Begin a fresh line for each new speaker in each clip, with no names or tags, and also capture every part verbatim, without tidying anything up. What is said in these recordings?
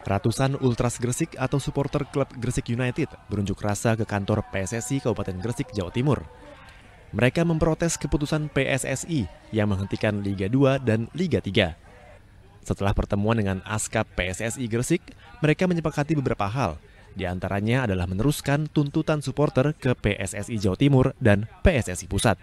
Ratusan Ultras Gresik atau supporter klub Gresik United berunjuk rasa ke kantor P S S I Kabupaten Gresik, Jawa Timur. Mereka memprotes keputusan P S S I yang menghentikan Liga dua dan Liga tiga. Setelah pertemuan dengan Askap P S S I Gresik, mereka menyepakati beberapa hal. Di antaranya adalah meneruskan tuntutan supporter ke P S S I Jawa Timur dan P S S I Pusat.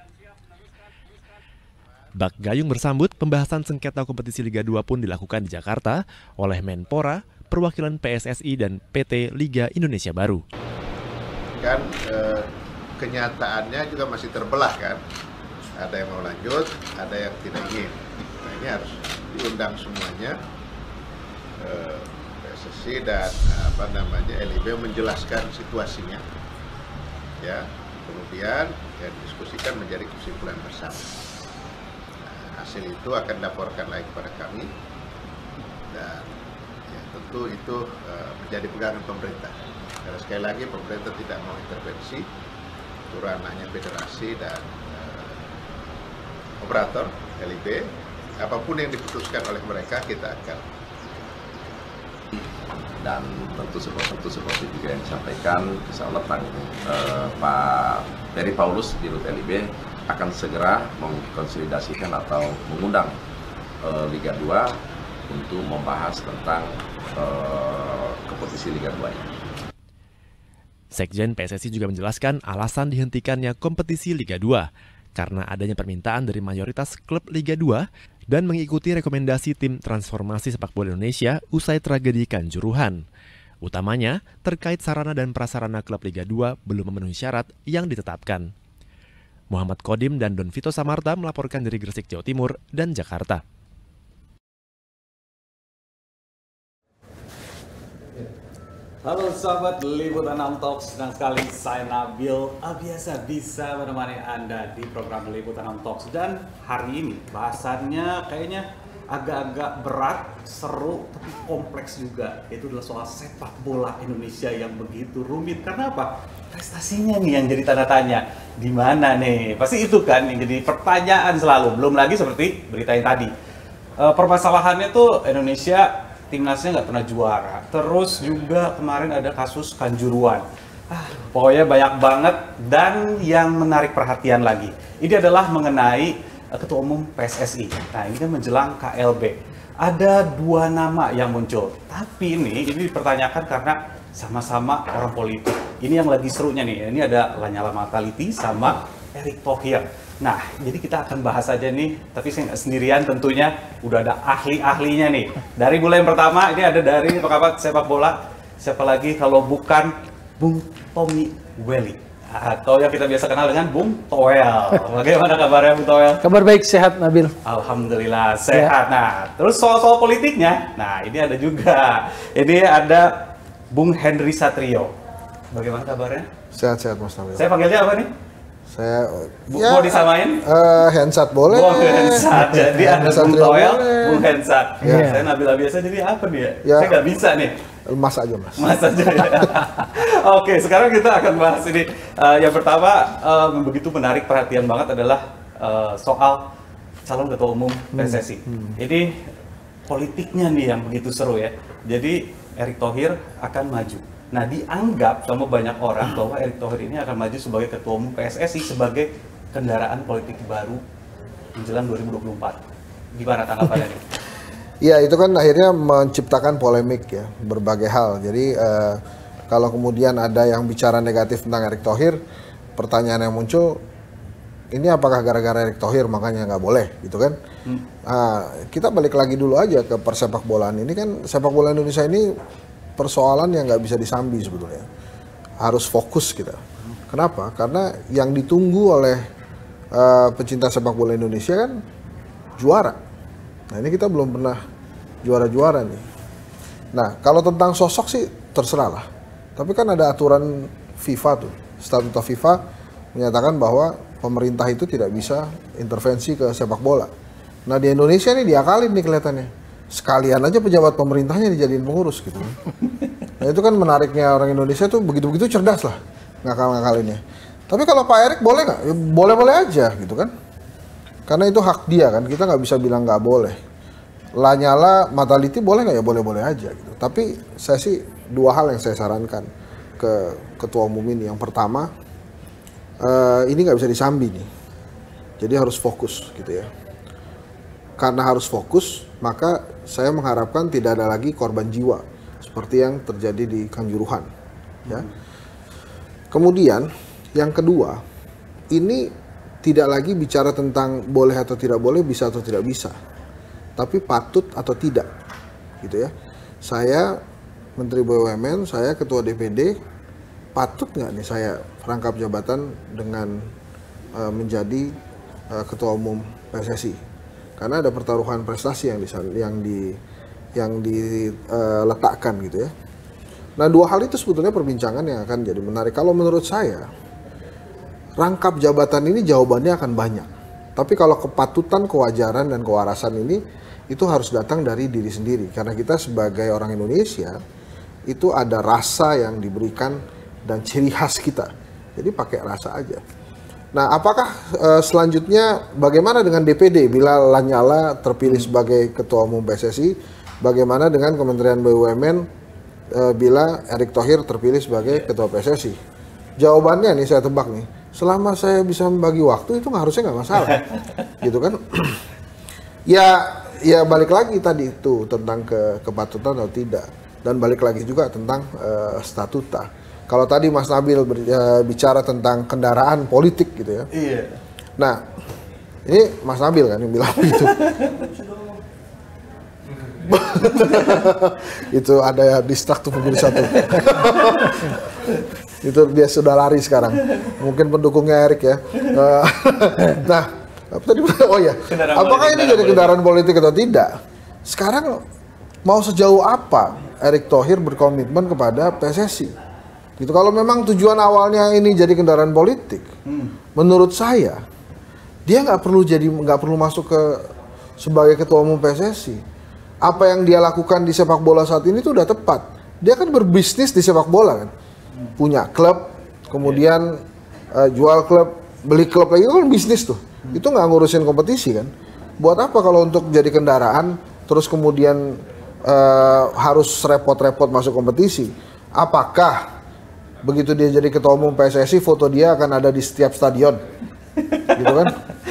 Bak Gayung bersambut, pembahasan sengketa kompetisi Liga dua pun dilakukan di Jakarta oleh Menpora, perwakilan P S S I dan P T Liga Indonesia Baru.
Kan eh, kenyataannya juga masih terbelah kan, ada yang mau lanjut, ada yang tidak ingin. Nah ini harus diundang semuanya, eh, P S S I dan apa namanya L I B menjelaskan situasinya, ya. Kemudian ya diskusikan menjadi kesimpulan bersama. Nah, hasil itu akan dilaporkan lagi kepada kami dan tentu itu uh, menjadi pegangan pemerintah. Karena sekali lagi pemerintah tidak mau intervensi, itu ranahnya federasi dan uh, operator L I B. Apapun yang diputuskan oleh mereka kita akan.
Dan tentu seperti seperti juga yang disampaikan, insya Allah Pak, uh, Pak Peri Paulus di Rut L I B akan segera mengkonsolidasikan atau mengundang uh, Liga dua untuk membahas tentang uh, kompetisi Liga dua ini.
Sekjen P S S I juga menjelaskan alasan dihentikannya kompetisi Liga dua karena adanya permintaan dari mayoritas klub Liga dua dan mengikuti rekomendasi tim transformasi sepak bola Indonesia usai tragedi Kanjuruhan. Utamanya terkait sarana dan prasarana klub Liga dua belum memenuhi syarat yang ditetapkan. Muhammad Kodim dan Don Vito Samarta melaporkan dari Gresik, Jawa Timur dan Jakarta.
Halo sahabat Liputan enam Talk, senang sekali saya Nabil ah, biasa bisa menemani Anda di program Liputan enam Talk. Dan hari ini bahasannya kayaknya agak-agak berat, seru, tapi kompleks juga. Itu adalah soal sepak bola Indonesia yang begitu rumit. Karena apa? Prestasinya nih yang jadi tanda tanya. Di mana nih? Pasti itu kan yang jadi pertanyaan selalu. Belum lagi seperti berita yang tadi. E, permasalahannya tuh Indonesia timnasnya nggak pernah juara. Terus juga kemarin ada kasus Kanjuruhan. Ah, pokoknya banyak banget. Dan yang menarik perhatian lagi, ini adalah mengenai uh, Ketua Umum P S S I. Nah ini kan menjelang K L B. Ada dua nama yang muncul. Tapi ini ini dipertanyakan karena sama-sama orang politik. Ini yang lagi serunya nih. Ini ada Lanyala Mataliti sama Erick Thohir. Nah, jadi kita akan bahas aja nih, tapi saya nggak sendirian tentunya, udah ada ahli-ahlinya nih. Dari mulai yang pertama, ini ada dari pengamat sepak bola, siapa lagi kalau bukan Bung Tommy Welly, atau yang kita biasa kenal dengan Bung Toel. Bagaimana kabarnya Bung Toel?
Kabar baik, sehat Nabil.
Alhamdulillah, sehat. Ya. Nah, terus soal-soal politiknya, nah ini ada juga. Ini ada Bung Henry Satrio. Bagaimana kabarnya?
Sehat-sehat Mas Nabil.
Saya panggilnya apa nih?
Saya
Bu, ya, mau disamain?
Uh, Hensat boleh.
Bung Hensat. Jadi ada Bung Toel, Bung Hensat.
Ya.
Saya Nabila biasa jadi apa dia?
Ya.
Saya nggak bisa nih.
Mas aja mas.
Mas aja ya. Oke, sekarang kita akan bahas ini. Uh, yang pertama, um, begitu menarik perhatian banget adalah uh, soal calon ketua umum P S S I. Hmm. Hmm. Ini politiknya nih yang begitu seru ya. Jadi Erick Thohir akan maju. Nah, dianggap sama banyak orang bahwa Erick Thohir ini akan maju sebagai ketua umum P S S I sebagai kendaraan politik baru menjelang dua ribu dua puluh empat. Gimana tanggapannya nih?
Ya, itu kan akhirnya menciptakan polemik ya, berbagai hal. Jadi uh, kalau kemudian ada yang bicara negatif tentang Erick Thohir, pertanyaan yang muncul, ini apakah gara-gara Erick Thohir makanya nggak boleh gitu kan? Hmm. Uh, kita balik lagi dulu aja ke persepak bolaan ini kan, sepak bola Indonesia ini persoalan yang nggak bisa disambi sebetulnya. Harus fokus kita. Kenapa? Karena yang ditunggu oleh uh, pecinta sepak bola Indonesia kan juara. Nah ini kita belum pernah juara-juara nih. Nah kalau tentang sosok sih terserah lah. Tapi kan ada aturan FIFA tuh. Statuta FIFA menyatakan bahwa pemerintah itu tidak bisa intervensi ke sepak bola. Nah di Indonesia nih diakalin nih kelihatannya. Sekalian aja pejabat pemerintahnya dijadiin pengurus gitu. Nah itu kan menariknya orang Indonesia tuh begitu-begitu cerdas lah ngakal-ngakalinnya. Tapi kalau Pak Erick boleh nggak? Ya, boleh-boleh aja gitu kan. Karena itu hak dia kan, kita nggak bisa bilang nggak boleh. Lanyala, Mataliti boleh nggak ya? Boleh-boleh aja gitu. Tapi saya sih dua hal yang saya sarankan ke ketua umum ini. Yang pertama, uh, ini nggak bisa disambi nih. Jadi harus fokus gitu ya. Karena harus fokus, maka saya mengharapkan tidak ada lagi korban jiwa seperti yang terjadi di Kanjuruhan. Ya. Kemudian yang kedua, ini tidak lagi bicara tentang boleh atau tidak boleh, bisa atau tidak bisa, tapi patut atau tidak, gitu ya. Saya Menteri B U M N, saya Ketua D P D, patut nggak nih saya rangkap jabatan dengan uh, menjadi uh, Ketua Umum P S S I? Karena ada pertaruhan prestasi yang di yang di yang diletakkan uh, gitu ya. Nah, dua hal itu sebetulnya perbincangan yang akan jadi menarik. Kalau menurut saya, rangkap jabatan ini jawabannya akan banyak. Tapi kalau kepatutan, kewajaran, dan kewarasan ini, itu harus datang dari diri sendiri. Karena kita sebagai orang Indonesia, itu ada rasa yang diberikan dan ciri khas kita. Jadi pakai rasa aja. Nah, apakah uh, selanjutnya bagaimana dengan D P D bila Lanyala terpilih sebagai Ketua Umum P S S I? Bagaimana dengan Kementerian B U M N uh, bila Erick Thohir terpilih sebagai Ketua P S S I? Jawabannya nih saya tebak nih. Selama saya bisa membagi waktu itu harusnya nggak masalah, gitu kan? ya, ya balik lagi tadi itu tentang ke kepatutan atau tidak, dan balik lagi juga tentang uh, statuta. Kalau tadi Mas Nabil ber, uh, bicara tentang kendaraan politik gitu ya.
Iya.
Nah, ini Mas Nabil kan yang bilang gitu. Itu ada ya distrak tuh pemirsa tuh. Itu dia sudah lari sekarang. Mungkin pendukungnya Erick ya. Nah, apa tadi? Oh ya, kendaraan apakah politik, ini jadi kendaraan politik atau tidak? Sekarang mau sejauh apa Erick Thohir berkomitmen kepada P S S I? Gitu. Kalau memang tujuan awalnya ini jadi kendaraan politik, hmm. menurut saya dia nggak perlu jadi nggak perlu masuk ke sebagai ketua umum P S S I. Apa yang dia lakukan di sepak bola saat ini tuh udah tepat. Dia kan berbisnis di sepak bola kan. Punya klub, kemudian uh, jual klub, beli klub lagi, itu kan bisnis tuh. Hmm. Itu nggak ngurusin kompetisi kan. Buat apa kalau untuk jadi kendaraan, terus kemudian uh, harus repot-repot masuk kompetisi? Apakah begitu dia jadi ketua umum P S S I, foto dia akan ada di setiap stadion? Gitu kan.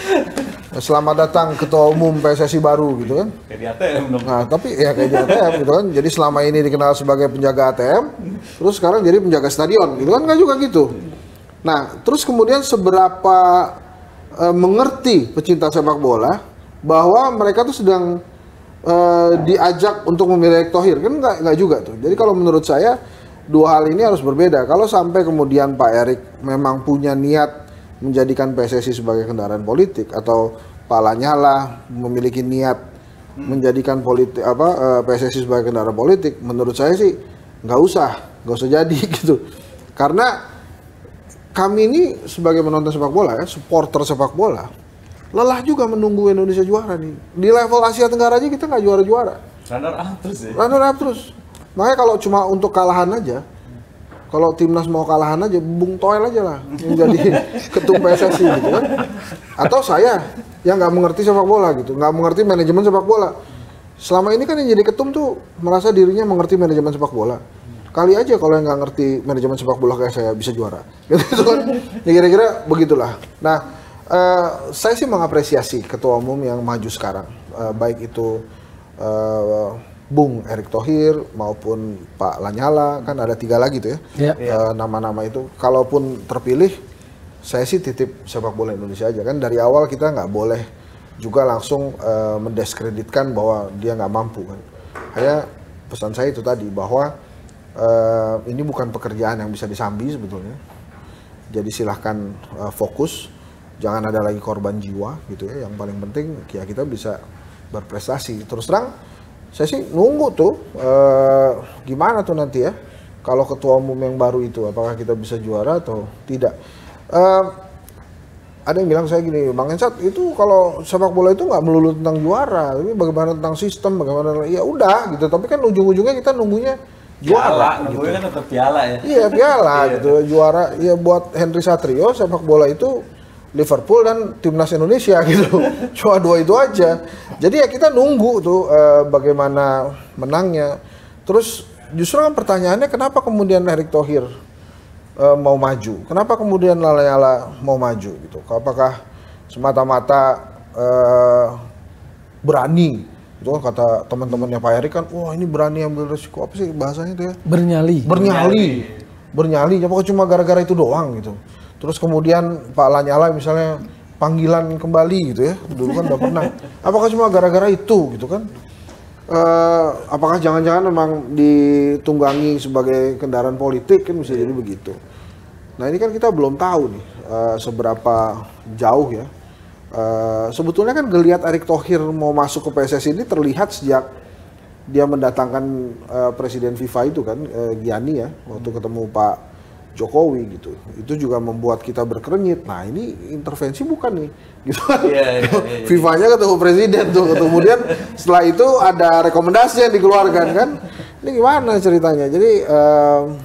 Selamat datang ketua umum P S S I baru gitu kan.
Kayak di A T M dong.
Nah, tapi ya kayak di A T M gitu kan. Jadi selama ini dikenal sebagai penjaga A T M, terus sekarang jadi penjaga stadion gitu kan, nggak juga gitu. Nah, terus kemudian seberapa uh, mengerti pecinta sepak bola bahwa mereka tuh sedang uh, diajak untuk memilih Erick Thohir, kan nggak nggak juga tuh. Jadi kalau menurut saya dua hal ini harus berbeda. Kalau sampai kemudian Pak Erick memang punya niat menjadikan P S S I sebagai kendaraan politik, atau Pak Lanyala memiliki niat hmm. menjadikan politik apa uh, P S S I sebagai kendaraan politik, menurut saya sih nggak usah, nggak usah jadi gitu. Karena kami ini sebagai penonton sepak bola ya, supporter sepak bola, lelah juga menunggu Indonesia juara nih. Di level Asia Tenggara aja kita nggak juara-juara.
Runner up terus ya.
Runner up terus. Makanya kalau cuma untuk kalahan aja, kalau timnas mau kalahan aja, Bung Toel aja lah yang jadi ketum P S S I gitu kan. Atau saya yang nggak mengerti sepak bola gitu, nggak mengerti manajemen sepak bola. Selama ini kan yang jadi ketum tuh merasa dirinya mengerti manajemen sepak bola. Kali aja kalau yang nggak ngerti manajemen sepak bola kayak saya bisa juara. Gitu kan. Ya kira-kira begitulah. Nah, uh, saya sih mengapresiasi ketua umum yang maju sekarang. Uh, baik itu uh, Bung Erick Thohir maupun Pak Lanyala, kan ada tiga lagi tuh ya, yeah. uh, nama-nama itu. Kalaupun terpilih, saya sih titip sepak bola Indonesia aja kan. Dari awal kita nggak boleh juga langsung uh, mendiskreditkan bahwa dia nggak mampu kan. Hanya pesan saya itu tadi bahwa uh, ini bukan pekerjaan yang bisa disambi sebetulnya. Jadi silahkan uh, fokus, jangan ada lagi korban jiwa gitu ya. Yang paling penting ya kita bisa berprestasi. Terus terang, saya sih nunggu tuh uh, gimana tuh nanti ya kalau ketua umum yang baru itu, apakah kita bisa juara atau tidak. Uh, ada yang bilang saya gini, Bang Ensat, itu kalau sepak bola itu nggak melulu tentang juara, tapi bagaimana tentang sistem, bagaimana, ya udah gitu. Tapi kan ujung-ujungnya kita nunggunya juara.
Nunggunya gitu. Kan tetap piala ya.
Iya piala gitu, juara. Ya buat Henry Satrio sepak bola itu Liverpool dan timnas Indonesia gitu. Cuma dua itu aja. Jadi ya kita nunggu tuh uh, bagaimana menangnya. Terus justru kan pertanyaannya kenapa kemudian Erick Thohir uh, mau maju? Kenapa kemudian Lanyala mau maju gitu? Apakah semata-mata uh, berani? Itu kan kata teman-temannya Pak Erick kan, wah ini berani ambil resiko, apa sih bahasanya itu ya?
Bernyali.
Bernyali. Bernyali. Apakah cuma gara-gara itu doang gitu? Terus kemudian Pak Lanyala misalnya panggilan kembali gitu ya, dulu kan udah pernah. Apakah cuma gara-gara itu gitu kan? Uh, apakah jangan-jangan memang ditunggangi sebagai kendaraan politik kan, bisa jadi begitu. Nah ini kan kita belum tahu nih uh, seberapa jauh ya. Uh, sebetulnya kan geliat Erick Thohir mau masuk ke P S S I ini terlihat sejak dia mendatangkan uh, Presiden FIFA itu kan, uh, Gianni ya, waktu ketemu Pak Jokowi gitu. Itu juga membuat kita berkerenyit. Nah ini intervensi bukan nih, gitu kan? Yeah, yeah, yeah. FIFA-nya ketemu presiden tuh. Kemudian setelah itu ada rekomendasi yang dikeluarkan kan. Ini gimana ceritanya? Jadi um,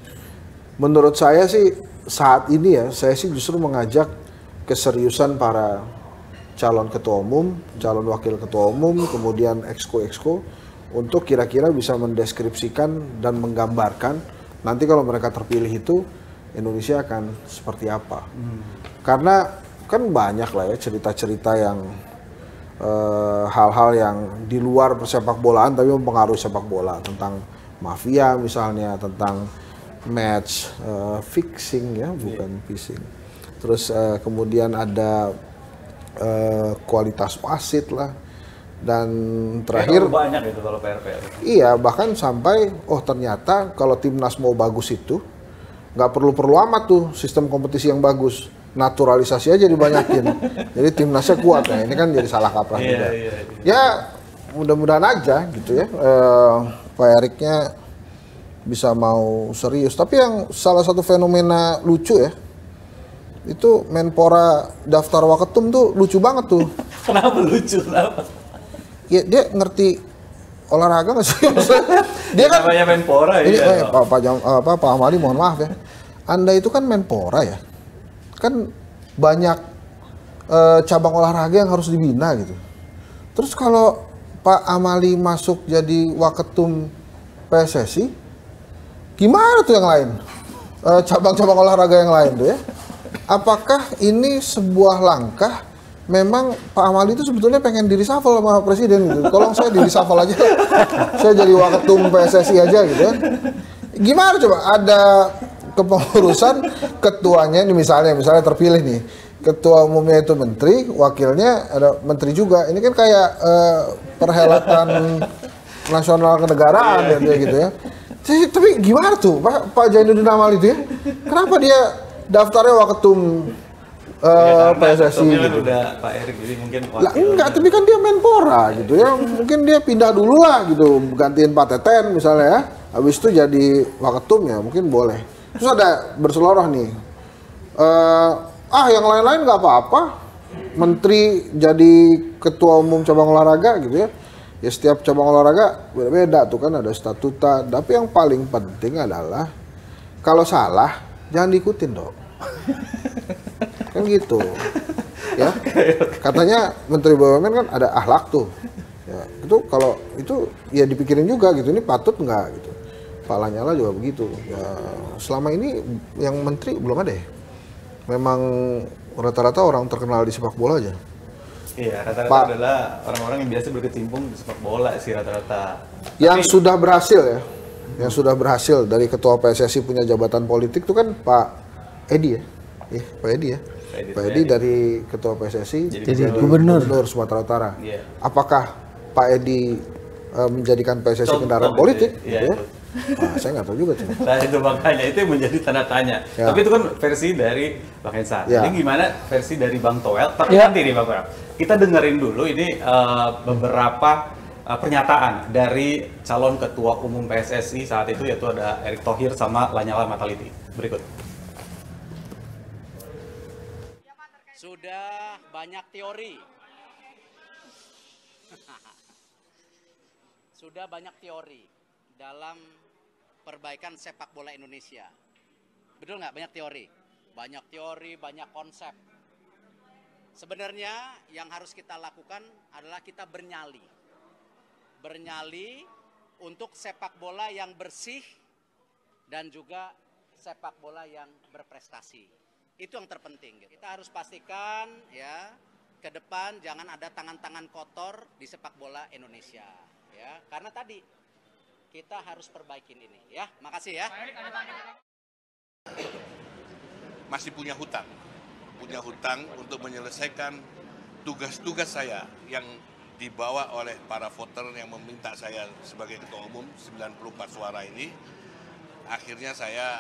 menurut saya sih saat ini ya, saya sih justru mengajak keseriusan para calon ketua umum, calon wakil ketua umum, kemudian exco-exco untuk kira-kira bisa mendeskripsikan dan menggambarkan nanti kalau mereka terpilih itu Indonesia akan seperti apa? Hmm. Karena kan banyak lah ya cerita-cerita yang hal-hal uh, yang di luar persepak bolaan tapi mempengaruhi sepak bola, tentang mafia misalnya, tentang match uh, fixing ya, bukan yeah. phishing. Terus uh, kemudian ada uh, kualitas wasit lah. Dan terakhir
ya, banyak itu kalau P R P R.
Iya, bahkan sampai oh ternyata kalau timnas mau bagus itu nggak perlu-perlu amat tuh sistem kompetisi yang bagus, naturalisasi aja dibanyakin. Jadi timnasnya kuat. Nah ini kan jadi salah kaprah
yeah,
juga.
Yeah, yeah.
Ya mudah-mudahan aja gitu ya, uh, Pak Eriknya bisa mau serius. Tapi yang salah satu fenomena lucu ya, itu Menpora daftar waketum tuh lucu banget tuh.
Kenapa lucu? Kenapa?
Ya dia ngerti olahraga nggak sih? Dia kan
namanya Menpora
ini,
ya.
Eh, Pak Pak apa Pak Amali mohon maaf ya. Anda itu kan Menpora ya. Kan banyak eh, cabang olahraga yang harus dibina gitu. Terus kalau Pak Amali masuk jadi waketum P S S I, gimana tuh yang lain? Eh, cabang-cabang olahraga yang lain tuh ya. Apakah ini sebuah langkah memang Pak Amali itu sebetulnya pengen di reshuffle sama presiden gitu. Tolong saya di reshuffle aja. Saya jadi waketum P S S I aja gitu kan. Gimana coba ada kepengurusan ketuanya ini misalnya misalnya terpilih nih. Ketua umumnya itu menteri, wakilnya ada menteri juga. Ini kan kayak uh, perhelatan nasional kenegaraan ya gitu ya. Tapi, tapi gimana tuh Pak Pak Zainuddin Amali itu ya? Kenapa dia daftarnya waketum Uh, P S S I gitu.
Udah Pak Erick jadi mungkin
lah enggak, tapi kan dia Menpora gitu ya, mungkin dia pindah dulu lah gitu, gantiin Pak Teten misalnya ya, habis itu jadi waketum ya mungkin boleh. Terus ada berseloroh nih, uh, ah yang lain-lain nggak apa-apa, menteri jadi ketua umum cabang olahraga gitu ya, ya setiap cabang olahraga beda-beda tuh kan ada statuta, tapi yang paling penting adalah kalau salah jangan diikutin dong. Kan gitu ya, katanya Menteri B U M N kan ada akhlak tuh ya, itu kalau itu ya dipikirin juga gitu, ini patut nggak gitu. Pak Lanyala juga begitu ya, selama ini yang menteri belum ada ya, memang rata-rata orang terkenal di sepak bola aja.
Iya, rata-rata
Pak,
adalah orang-orang yang biasa berkecimpung di sepak bola sih rata-rata.
Yang
Tapi,
sudah berhasil ya, yang sudah berhasil dari ketua P S S I punya jabatan politik itu kan Pak Edi ya, eh, Pak Edi ya. Pak Edi dari ketua P S S I
jadi, jadi gubernur.
gubernur Sumatera Utara.
Yeah.
Apakah Pak Edi uh, menjadikan P S S I
Contoh
kendaraan
gitu
politik?
ya.
Gitu
Yeah,
ya? Nah, saya nggak tahu juga tuh.
Nah itu makanya itu yang menjadi tanda tanya.
Ya.
Tapi itu kan versi dari Bang Hensa.
Ya.
Ini gimana versi dari Bang Toel? Tapi
Ya.
nanti nih Bang Toel. Kita dengerin dulu ini uh, beberapa uh, pernyataan dari calon ketua umum P S S I saat itu, yaitu ada Erick Thohir sama Lanyala Mataliti. Berikut.
Sudah banyak teori. Sudah banyak teori dalam perbaikan sepak bola Indonesia. Betul nggak? Banyak teori. Banyak teori, banyak konsep. Sebenarnya yang harus kita lakukan adalah kita bernyali. Bernyali untuk sepak bola yang bersih dan juga sepak bola yang berprestasi. Itu yang terpenting. Kita harus pastikan ya ke depan jangan ada tangan-tangan kotor di sepak bola Indonesia. Ya, karena tadi kita harus perbaikin ini. Ya, makasih ya.
Masih punya hutang, punya hutang untuk menyelesaikan tugas-tugas saya yang dibawa oleh para voter yang meminta saya sebagai ketua umum sembilan puluh empat suara ini. Akhirnya saya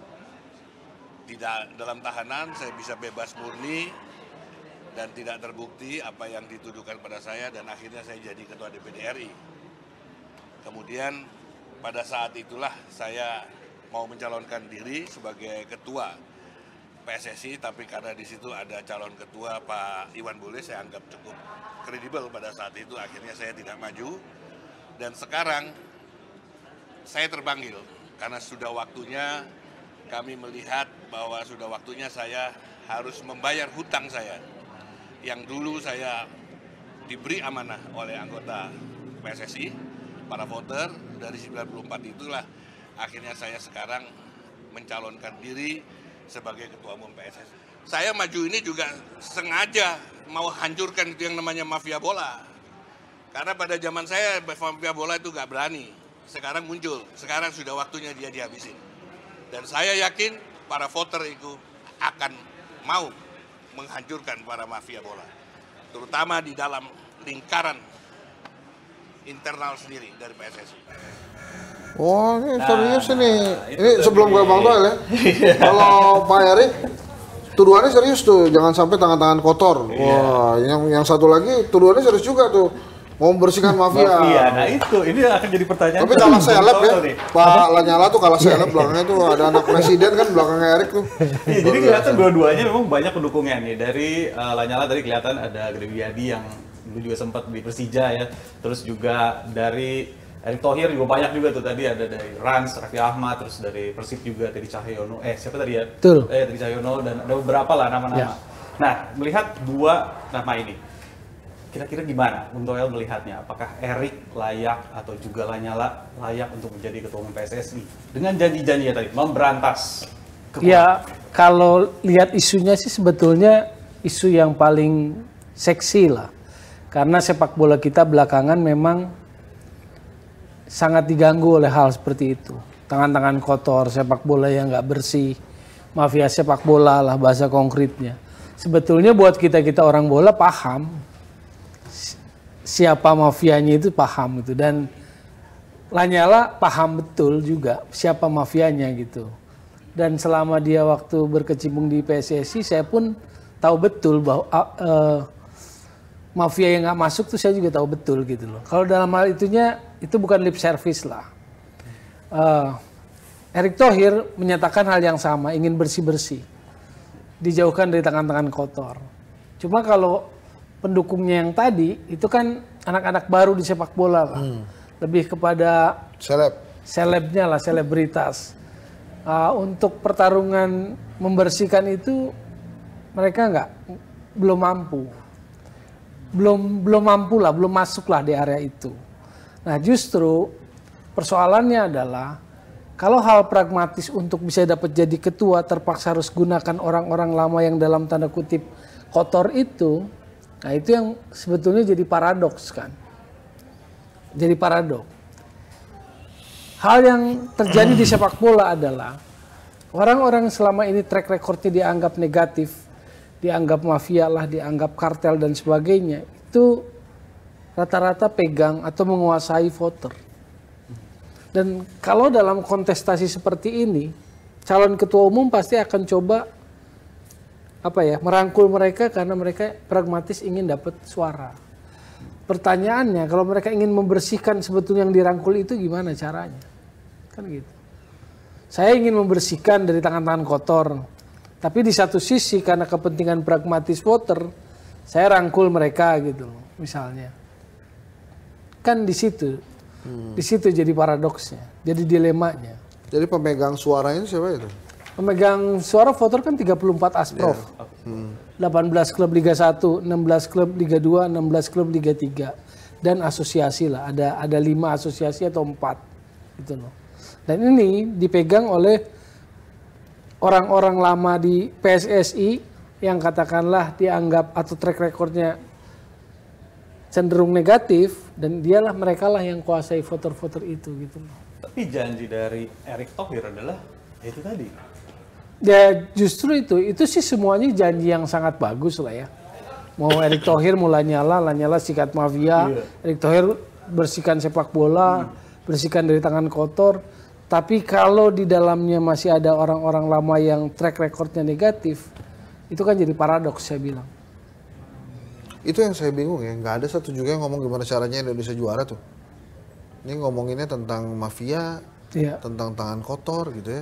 tidak dalam tahanan, saya bisa bebas murni dan tidak terbukti apa yang dituduhkan pada saya, dan akhirnya saya jadi ketua D P D R I. Kemudian pada saat itulah saya mau mencalonkan diri sebagai ketua P S S I, tapi karena di situ ada calon ketua Pak Iwan Bule, saya anggap cukup kredibel pada saat itu, akhirnya saya tidak maju. Dan sekarang saya terpanggil karena sudah waktunya, kami melihat bahwa sudah waktunya saya harus membayar hutang saya yang dulu saya diberi amanah oleh anggota P S S I, para voter dari sembilan puluh empat itulah akhirnya saya sekarang mencalonkan diri sebagai ketua umum P S S I. Saya maju ini juga sengaja mau hancurkan itu yang namanya mafia bola. Karena pada zaman saya mafia bola itu gak berani. Sekarang muncul, sekarang sudah waktunya dia dihabisin. Dan saya yakin para voter itu akan mau menghancurkan para mafia bola. Terutama di dalam lingkaran internal sendiri dari P S S I.
Oh, ini
Nah,
serius ini.
nah, itu
Ini sebelum
tadi.
gue Bang Toel ya. Kalau Pak Erik, tuduhannya serius tuh, jangan sampai tangan-tangan kotor. Wah, yang yang satu lagi tuduhannya serius juga tuh, mau membersihkan mafia.
Mafia. Nah itu, ini akan jadi pertanyaan.
Tapi kalah seleb ya,
Nih.
Pak Lanyala tuh kalah seleb belakangnya tuh ada anak presiden kan belakangnya Erik tuh.
Iya, jadi kelihatan dua-duanya memang banyak pendukungnya nih. Dari uh, Lanyala tadi kelihatan ada Gede Wiyadi yang dulu juga sempat di Persija ya. Terus juga dari Erick Thohir juga banyak juga tuh, tadi ada dari Rans, Raffi Ahmad, terus dari Persib juga Teddy Cahyono. Eh siapa tadi ya?
Betul.
Eh Teddy Cahyono dan ada beberapa lah nama-nama.
Ya.
Nah, melihat dua nama ini, kira-kira gimana Bung Toel melihatnya? Apakah Erik layak atau juga Lanyala layak untuk menjadi ketua umum P S S I dengan janji-janjinya tadi memberantas kekuasaan?
Ya, kalau lihat isunya sih sebetulnya isu yang paling seksi lah. Karena sepak bola kita belakangan memang sangat diganggu oleh hal seperti itu. Tangan-tangan kotor, sepak bola yang nggak bersih, mafia sepak bola lah bahasa konkretnya. Sebetulnya buat kita-kita orang bola paham siapa mafianya, itu paham gitu. Dan Lanyala paham betul juga siapa mafianya gitu. Dan selama dia waktu berkecimpung di P S S I, saya pun tahu betul bahwa uh, mafia yang nggak masuk tuh saya juga tahu betul gitu loh. Kalau dalam hal itunya itu bukan lip service lah. Uh, Erick Thohir menyatakan hal yang sama, ingin bersih-bersih, dijauhkan dari tangan-tangan kotor. Cuma kalau pendukungnya yang tadi itu kan anak-anak baru di sepak bola lah, hmm. lebih kepada
Seleb,
selebnya lah, selebritas. Uh, untuk pertarungan membersihkan itu mereka nggak belum mampu. belum belum mampu lah, belum masuk lah di area itu. Nah justru persoalannya adalah kalau hal pragmatis untuk bisa dapat jadi ketua terpaksa harus gunakan orang-orang lama yang dalam tanda kutip kotor itu, nah itu yang sebetulnya jadi paradoks kan. Jadi paradoks. Hal yang terjadi di sepak bola adalah orang-orang selama ini track recordnya dianggap negatif, dianggap mafia lah, dianggap kartel dan sebagainya, itu rata-rata pegang atau menguasai voter. Dan kalau dalam kontestasi seperti ini, calon ketua umum pasti akan coba apa ya, merangkul mereka karena mereka pragmatis ingin dapat suara. Pertanyaannya, kalau mereka ingin membersihkan sebetulnya yang dirangkul itu gimana caranya? Kan gitu. Saya ingin membersihkan dari tangan-tangan kotor. Tapi di satu sisi karena kepentingan pragmatis voter, saya rangkul mereka gitu misalnya. Kan di situ, hmm. di situ jadi paradoksnya, jadi dilemanya.
Jadi pemegang suaranya siapa itu?
Pemegang suara voter kan tiga puluh empat asprof. Yeah. Hmm. delapan belas klub Liga satu, enam belas klub Liga dua, enam belas klub Liga tiga. Dan asosiasi lah, ada ada lima asosiasi atau empat. Gitu loh. Dan ini dipegang oleh orang-orang lama di P S S I yang katakanlah dianggap atau track recordnya cenderung negatif, dan dialah mereka lah yang kuasai voter-voter itu gitu loh.
Tapi janji dari Erick Thohir adalah itu tadi.
Ya justru itu, itu sih semuanya janji yang sangat bagus lah ya. Mau Erick Thohir mulai nyala, Lanyala sikat mafia, yeah. Erick Thohir bersihkan sepak bola, hmm. bersihkan dari tangan kotor. Tapi kalau di dalamnya masih ada orang-orang lama yang track recordnya negatif, itu kan jadi paradoks saya bilang.
Itu yang saya bingung ya, nggak ada satu juga yang ngomong gimana caranya Indonesia juara tuh. Ini ngomonginnya tentang mafia, yeah. tentang tangan kotor gitu ya.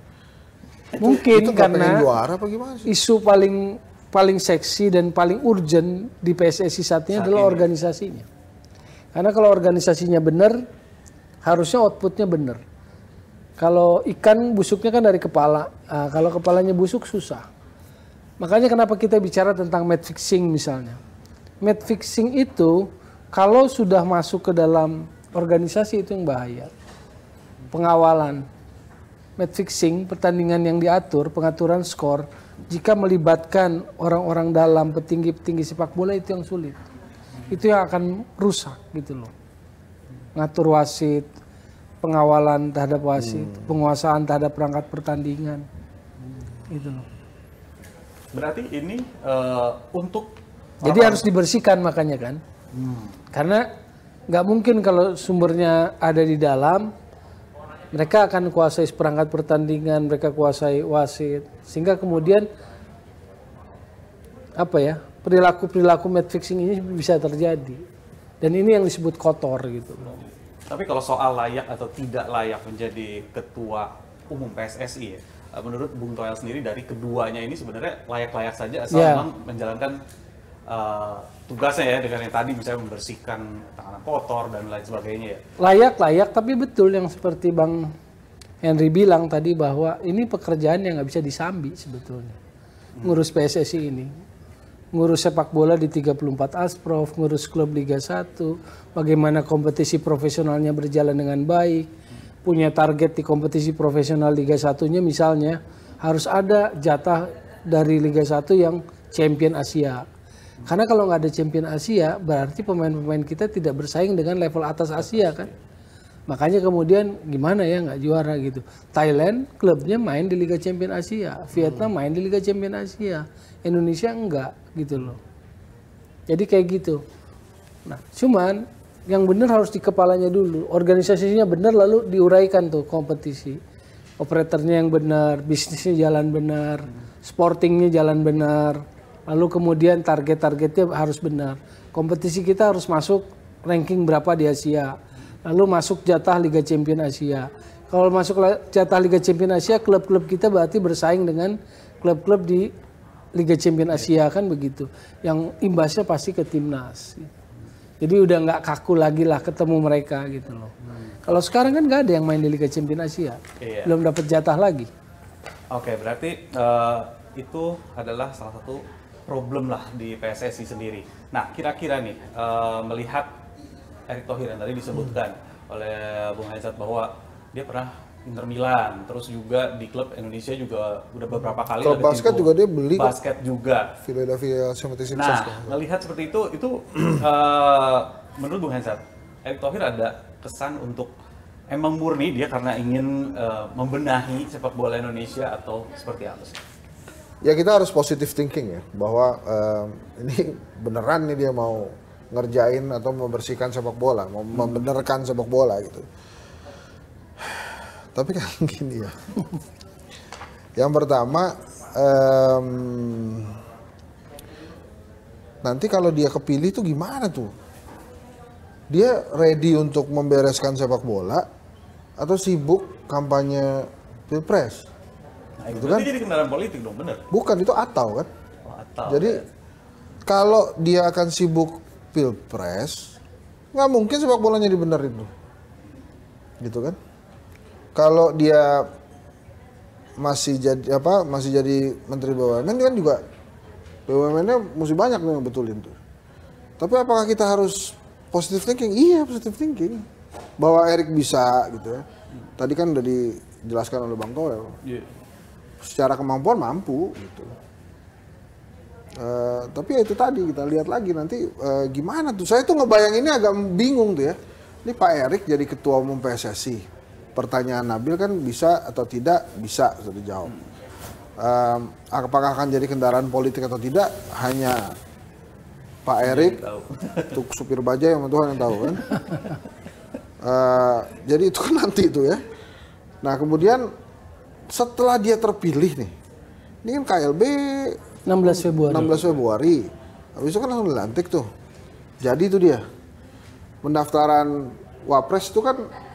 Mungkin
itu, itu
karena
juara apa gimana sih?
Isu paling paling seksi dan paling urgent di P S S I saat ini saat adalah ini. organisasinya. Karena kalau organisasinya benar, harusnya outputnya benar. Kalau ikan busuknya kan dari kepala, nah, kalau kepalanya busuk susah. Makanya kenapa kita bicara tentang match fixing misalnya. Match fixing itu kalau sudah masuk ke dalam organisasi itu yang bahaya. Pengawalan. Match fixing, pertandingan yang diatur, pengaturan skor, jika melibatkan orang-orang dalam, petinggi-petinggi sepak bola itu yang sulit. Itu yang akan rusak gitu loh. Ngatur wasit, pengawalan terhadap wasit, hmm. penguasaan terhadap perangkat pertandingan. Hmm. Gitu loh.
Berarti ini uh, untuk...
Jadi harus dibersihkan makanya kan. Hmm. Karena nggak mungkin kalau sumbernya ada di dalam, mereka akan kuasai perangkat pertandingan, mereka kuasai wasit, sehingga kemudian apa ya, perilaku-perilaku match fixing ini bisa terjadi. Dan ini yang disebut kotor gitu.
Tapi kalau soal layak atau tidak layak menjadi ketua umum P S S I ya, menurut Bung Toel sendiri dari keduanya ini sebenarnya layak-layak saja asal yeah. memang menjalankan uh, tugasnya ya, dengan yang tadi misalnya membersihkan tangan kotor dan lain sebagainya ya.
Layak-layak, tapi betul yang seperti Bang Henry bilang tadi bahwa ini pekerjaan yang nggak bisa disambi sebetulnya. Ngurus P S S I ini. Ngurus sepak bola di tiga puluh empat asprof, ngurus klub Liga satu, bagaimana kompetisi profesionalnya berjalan dengan baik, punya target di kompetisi profesional Liga satunya misalnya, harus ada jatah dari Liga satu yang champion Asia. Karena kalau nggak ada champion Asia, berarti pemain-pemain kita tidak bersaing dengan level atas Asia kan. Makanya kemudian gimana ya nggak juara gitu. Thailand klubnya main di Liga Champion Asia, Vietnam main di Liga Champion Asia, Indonesia enggak gitu loh. Jadi kayak gitu. Nah, cuman yang benar harus di kepalanya dulu. Organisasinya benar lalu diuraikan tuh kompetisi. Operatornya yang benar, bisnisnya jalan benar, sportingnya jalan benar. Lalu kemudian target-targetnya harus benar. Kompetisi kita harus masuk ranking berapa di Asia. Lalu masuk jatah Liga Champion Asia. Kalau masuk jatah Liga Champion Asia, klub-klub kita berarti bersaing dengan klub-klub di Liga Champion Asia kan begitu. Yang imbasnya pasti ke timnas. Jadi udah nggak kaku lagi lah ketemu mereka gitu loh. Hmm. Kalau sekarang kan nggak ada yang main di Liga Champion Asia. Iya. Belum dapat jatah lagi.
Oke, berarti uh, itu adalah salah satu problem lah di P S S I sendiri. Nah, kira-kira nih uh, melihat Erick Thohir yang tadi disebutkan hmm. oleh Bung Haizat bahwa dia pernah Inter Milan, terus juga di klub Indonesia juga udah beberapa kali.
Kalau basket juga dia beli
basket kok. juga.
Philadelphia seventy-sixers.
Nah, melihat seperti itu, itu uh, menurut Bung Haizat, Erick Thohir ada kesan untuk emang murni dia karena ingin uh, membenahi sepak bola Indonesia atau seperti apa sih?
Ya kita harus positive thinking ya, bahwa uh, ini beneran nih dia mau ngerjain atau membersihkan sepak bola, mau hmm. membenarkan sepak bola gitu. Tapi kan gini ya. Yang pertama, um, nanti kalau dia kepilih tuh gimana tuh? Dia ready untuk membereskan sepak bola atau sibuk kampanye pilpres?
Nah, gitu kan? Jadi kendaraan politik dong, bener?
Bukan, itu atau kan?
Oh, atau,
jadi ya. Kalau dia akan sibuk pilpres, nggak mungkin sepak bolanya dibenerin tuh, gitu kan? Kalau dia masih jadi apa masih jadi Menteri B U M N kan juga B U M N-nya mesti banyak nih yang betulin tuh. Tapi apakah kita harus positive thinking? Iya, positive thinking. Bahwa Erik bisa gitu ya. Tadi kan udah dijelaskan oleh Bang Toel. Yeah. Secara kemampuan mampu gitu. Uh, tapi ya itu tadi kita lihat lagi nanti uh, gimana tuh. Saya tuh ngebayanginnya agak bingung tuh ya. Ini Pak Erik jadi ketua umum P S S I. Pertanyaan Nabil kan bisa atau tidak? Bisa, sudah dijawab. Um, apakah akan jadi kendaraan politik atau tidak? Hanya Pak Erik, untuk supir bajai yang Tuhan yang tahu kan. Uh, jadi itu kan nanti itu ya. Nah kemudian setelah dia terpilih nih, ini kan K L B
enam belas Februari.
enam belas Februari. Habis itu kan langsung dilantik tuh. Jadi itu dia. Pendaftaran Wapres itu kan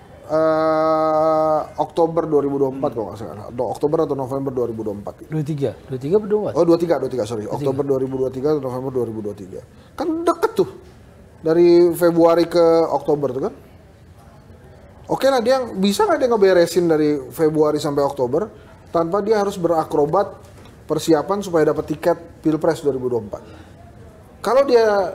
uh, Oktober dua ribu dua puluh empat kalau nggak salah. Oktober atau November dua ribu dua puluh empat.
dua puluh tiga, dua puluh tiga berdua.
Oh dua puluh tiga, dua puluh tiga sorry. dua puluh tiga. Oktober dua ribu dua puluh tiga atau November dua ribu dua puluh tiga. Kan deket tuh. Dari Februari ke Oktober tuh kan. Oke lah dia bisa nggak dia ngeberesin dari Februari sampai Oktober tanpa dia harus berakrobat persiapan supaya dapat tiket Pilpres dua ribu dua puluh empat. Kalau dia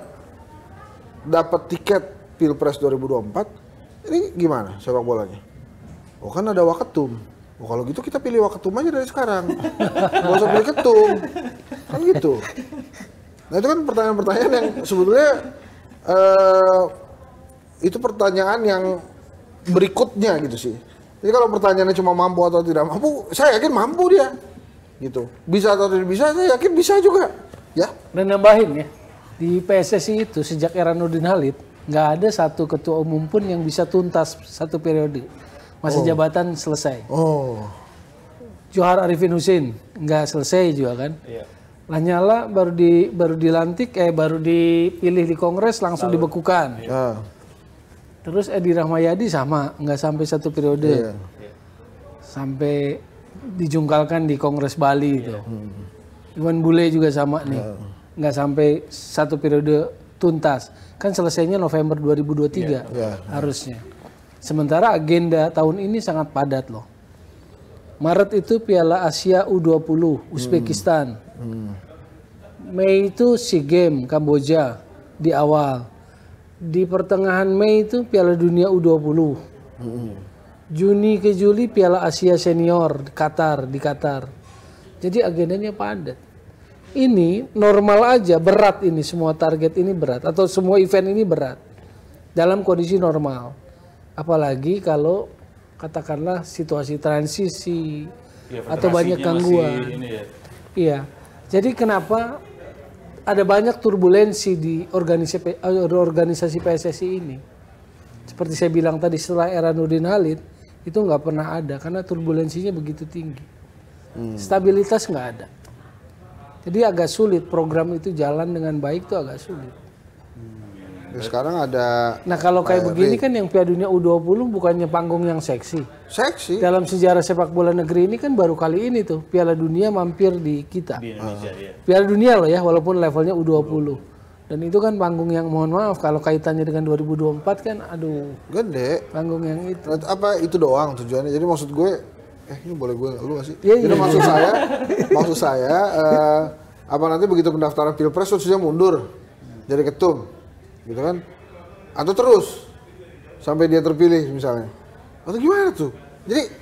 dapat tiket Pilpres dua ribu dua puluh empat, ini gimana sepak bolanya? Oh kan ada waketum. Oh kalau gitu kita pilih waketum aja dari sekarang. Nggak usah pilih ketum. Kan gitu. Nah itu kan pertanyaan-pertanyaan yang sebetulnya uh, itu pertanyaan yang berikutnya gitu sih. Jadi kalau pertanyaannya cuma mampu atau tidak mampu, saya yakin mampu dia. Gitu. Bisa atau tidak bisa, saya yakin bisa juga. Ya.
Dan nambahin ya, di P S S I itu sejak era Nurdin Halid, nggak ada satu ketua umum pun yang bisa tuntas satu periode. Masa oh. jabatan selesai.
Oh.
Johar Arifin Husin nggak selesai juga kan. Iya. Lanyala baru di baru dilantik, eh baru dipilih di Kongres langsung Lalu. dibekukan. Iya. Terus Edi Rahmayadi sama, nggak sampai satu periode. Iya. Sampai dijungkalkan di Kongres Bali itu. Hmm. Iwan Bule juga sama nih. Yeah. Nggak sampai satu periode tuntas. Kan selesainya November dua ribu dua puluh tiga yeah. Yeah. harusnya. Sementara agenda tahun ini sangat padat loh. Maret itu Piala Asia U dua puluh Uzbekistan. Hmm. Hmm. Mei itu SEA Games Kamboja di awal. Di pertengahan Mei itu Piala Dunia U dua puluh. Hmm. Juni ke Juli Piala Asia Senior di Qatar, di Qatar. Jadi agendanya padat. Ini normal aja, berat ini semua target ini berat atau semua event ini berat dalam kondisi normal. Apalagi kalau katakanlah situasi transisi ya, atau banyak gangguan. Ya. Iya. Jadi kenapa ada banyak turbulensi di organisasi organisasi P S S I ini? Seperti saya bilang tadi setelah era Nurdin Halid itu nggak pernah ada karena turbulensinya begitu tinggi, hmm. stabilitas nggak ada. Jadi agak sulit program itu jalan dengan baik itu agak sulit.
Hmm. Ya, sekarang ada.
Nah kalau kayak begini kan yang Piala Dunia U dua puluh bukannya panggung yang seksi.
Seksi.
Dalam sejarah sepak bola negeri ini kan baru kali ini tuh Piala Dunia mampir di kita. Di Indonesia, uh. ya. Piala Dunia loh ya walaupun levelnya U dua puluh. Dan itu kan panggung yang mohon maaf kalau kaitannya dengan dua ribu dua puluh empat kan aduh
gede
panggung yang itu.
Apa itu doang tujuannya? Jadi maksud gue eh ini boleh gue lu gak sih?
Ya,
Jadi
iya,
maksud
iya.
saya maksud saya uh, apa nanti begitu pendaftaran Pilpres terus dia mundur jadi ketum gitu kan? Atau terus sampai dia terpilih misalnya. Atau gimana tuh? Jadi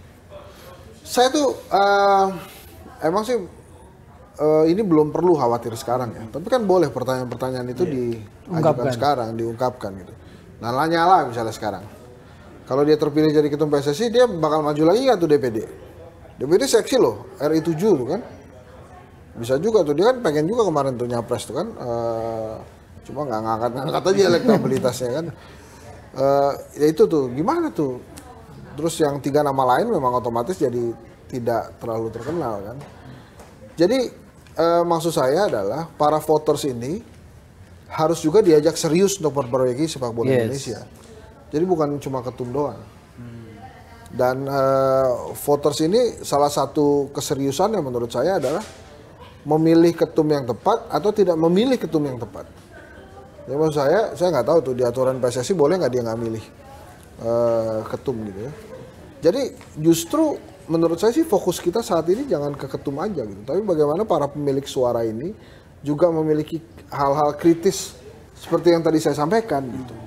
saya tuh uh, emang sih Uh, ini belum perlu khawatir sekarang ya, tapi kan boleh pertanyaan-pertanyaan itu yeah. diajukan sekarang, diungkapkan gitu. Nah Lanyala misalnya sekarang, kalau dia terpilih jadi ketum P S S I, dia bakal maju lagi nggak tuh D P D? D P D seksi loh, R I tujuh tuh kan, bisa juga tuh dia kan pengen juga kemarin tuh nyapres tuh kan, uh, cuma nggak ngangkat-ngangkat aja elektabilitasnya kan. Uh, ya itu tuh gimana tuh? Terus yang tiga nama lain memang otomatis jadi tidak terlalu terkenal kan. Jadi Uh, maksud saya adalah para voters ini harus juga diajak serius untuk memperbaiki sepak bola yes. Indonesia. Jadi bukan cuma ketum doang. Hmm. Dan uh, voters ini salah satu keseriusannya menurut saya adalah memilih ketum yang tepat atau tidak memilih ketum yang tepat. Ya maksud saya, saya nggak tahu tuh di aturan P S S I boleh nggak dia nggak milih uh, ketum gitu ya. Jadi justru menurut saya sih fokus kita saat ini jangan ke ketum aja gitu, tapi bagaimana para pemilik suara ini juga memiliki hal-hal kritis seperti yang tadi saya sampaikan gitu.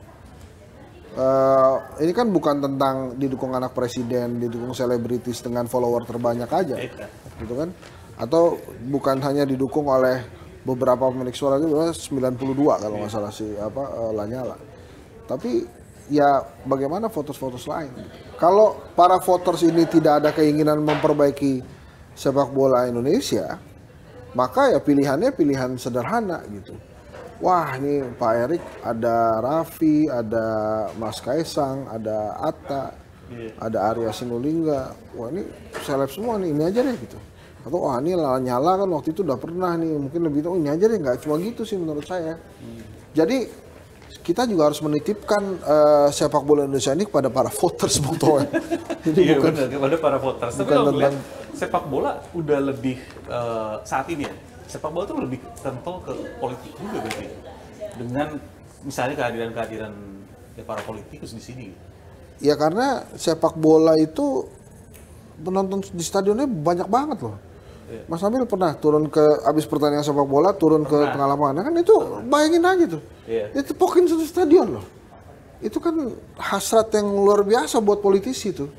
Uh, ini kan bukan tentang didukung anak presiden, didukung selebritis dengan follower terbanyak aja, gitu kan? Atau bukan hanya didukung oleh beberapa pemilik suara itu sembilan puluh dua kalau nggak salah si apa uh, Lanyala. Tapi ya bagaimana voters-voters lain? Kalau para voters ini tidak ada keinginan memperbaiki sepak bola Indonesia, maka ya pilihannya pilihan sederhana gitu. Wah ini Pak Erik, ada Raffi, ada Mas Kaisang, ada Atta, yeah. ada Arya Sinulinga. Wah ini seleb semua nih, ini aja deh gitu. Atau wah ini Lanyala kan waktu itu udah pernah nih, mungkin lebih tahu ini aja deh, nggak cuma gitu sih menurut saya. Hmm. Jadi kita juga harus menitipkan uh, sepak bola Indonesia ini kepada para voters sebetulnya. Jadi
iya
bukan
benar, kepada para voters. Tapi kalau tentang sepak bola udah lebih uh, saat ini ya. Sepak bola itu lebih kental ke politik juga berarti, dengan misalnya kehadiran-kehadiran ya para politikus di sini.
Ya karena sepak bola itu penonton di stadionnya banyak banget loh. Ya. Mas Nabil pernah turun ke abis pertandingan sepak bola turun pernah. ke tengah lapangan, kan itu bayangin aja tuh, ya. Itu pokin satu stadion loh. Itu kan hasrat yang luar biasa buat politisi tuh.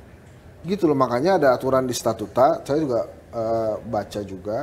Gitu loh, makanya ada aturan di statuta. Saya juga uh, baca juga.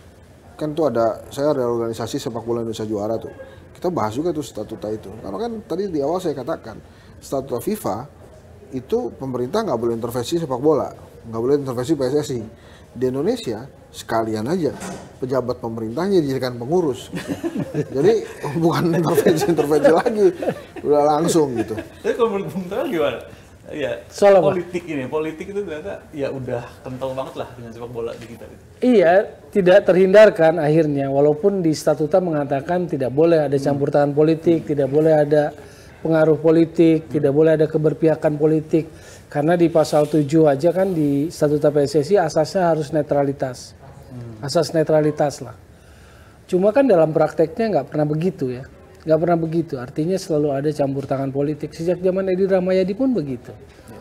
Kan tuh ada, saya ada organisasi sepak bola Indonesia Juara tuh. Kita bahas juga tuh statuta itu. Karena kan tadi di awal saya katakan, statuta FIFA itu pemerintah nggak boleh intervensi sepak bola, nggak boleh intervensi P S S I. Di Indonesia sekalian aja pejabat pemerintahnya dijadikan pengurus. Gitu. Jadi bukan intervensi-intervensi lagi, udah langsung gitu.
Tapi kalau menurut Bung Toel gimana? Ya,
soal
politik ini, politik itu ternyata ya udah kental banget lah dengan sepak bola di kita.
Iya, tidak terhindarkan akhirnya, walaupun di statuta mengatakan tidak boleh ada campur tangan politik, hmm. tidak boleh ada pengaruh politik, hmm. tidak boleh ada keberpihakan politik. Karena di pasal tujuh aja kan di statuta P S S I asasnya harus netralitas, hmm. asas netralitas lah. Cuma kan dalam prakteknya nggak pernah begitu ya. Nggak pernah begitu, artinya selalu ada campur tangan politik. Sejak zaman Edi Rahmayadi pun begitu.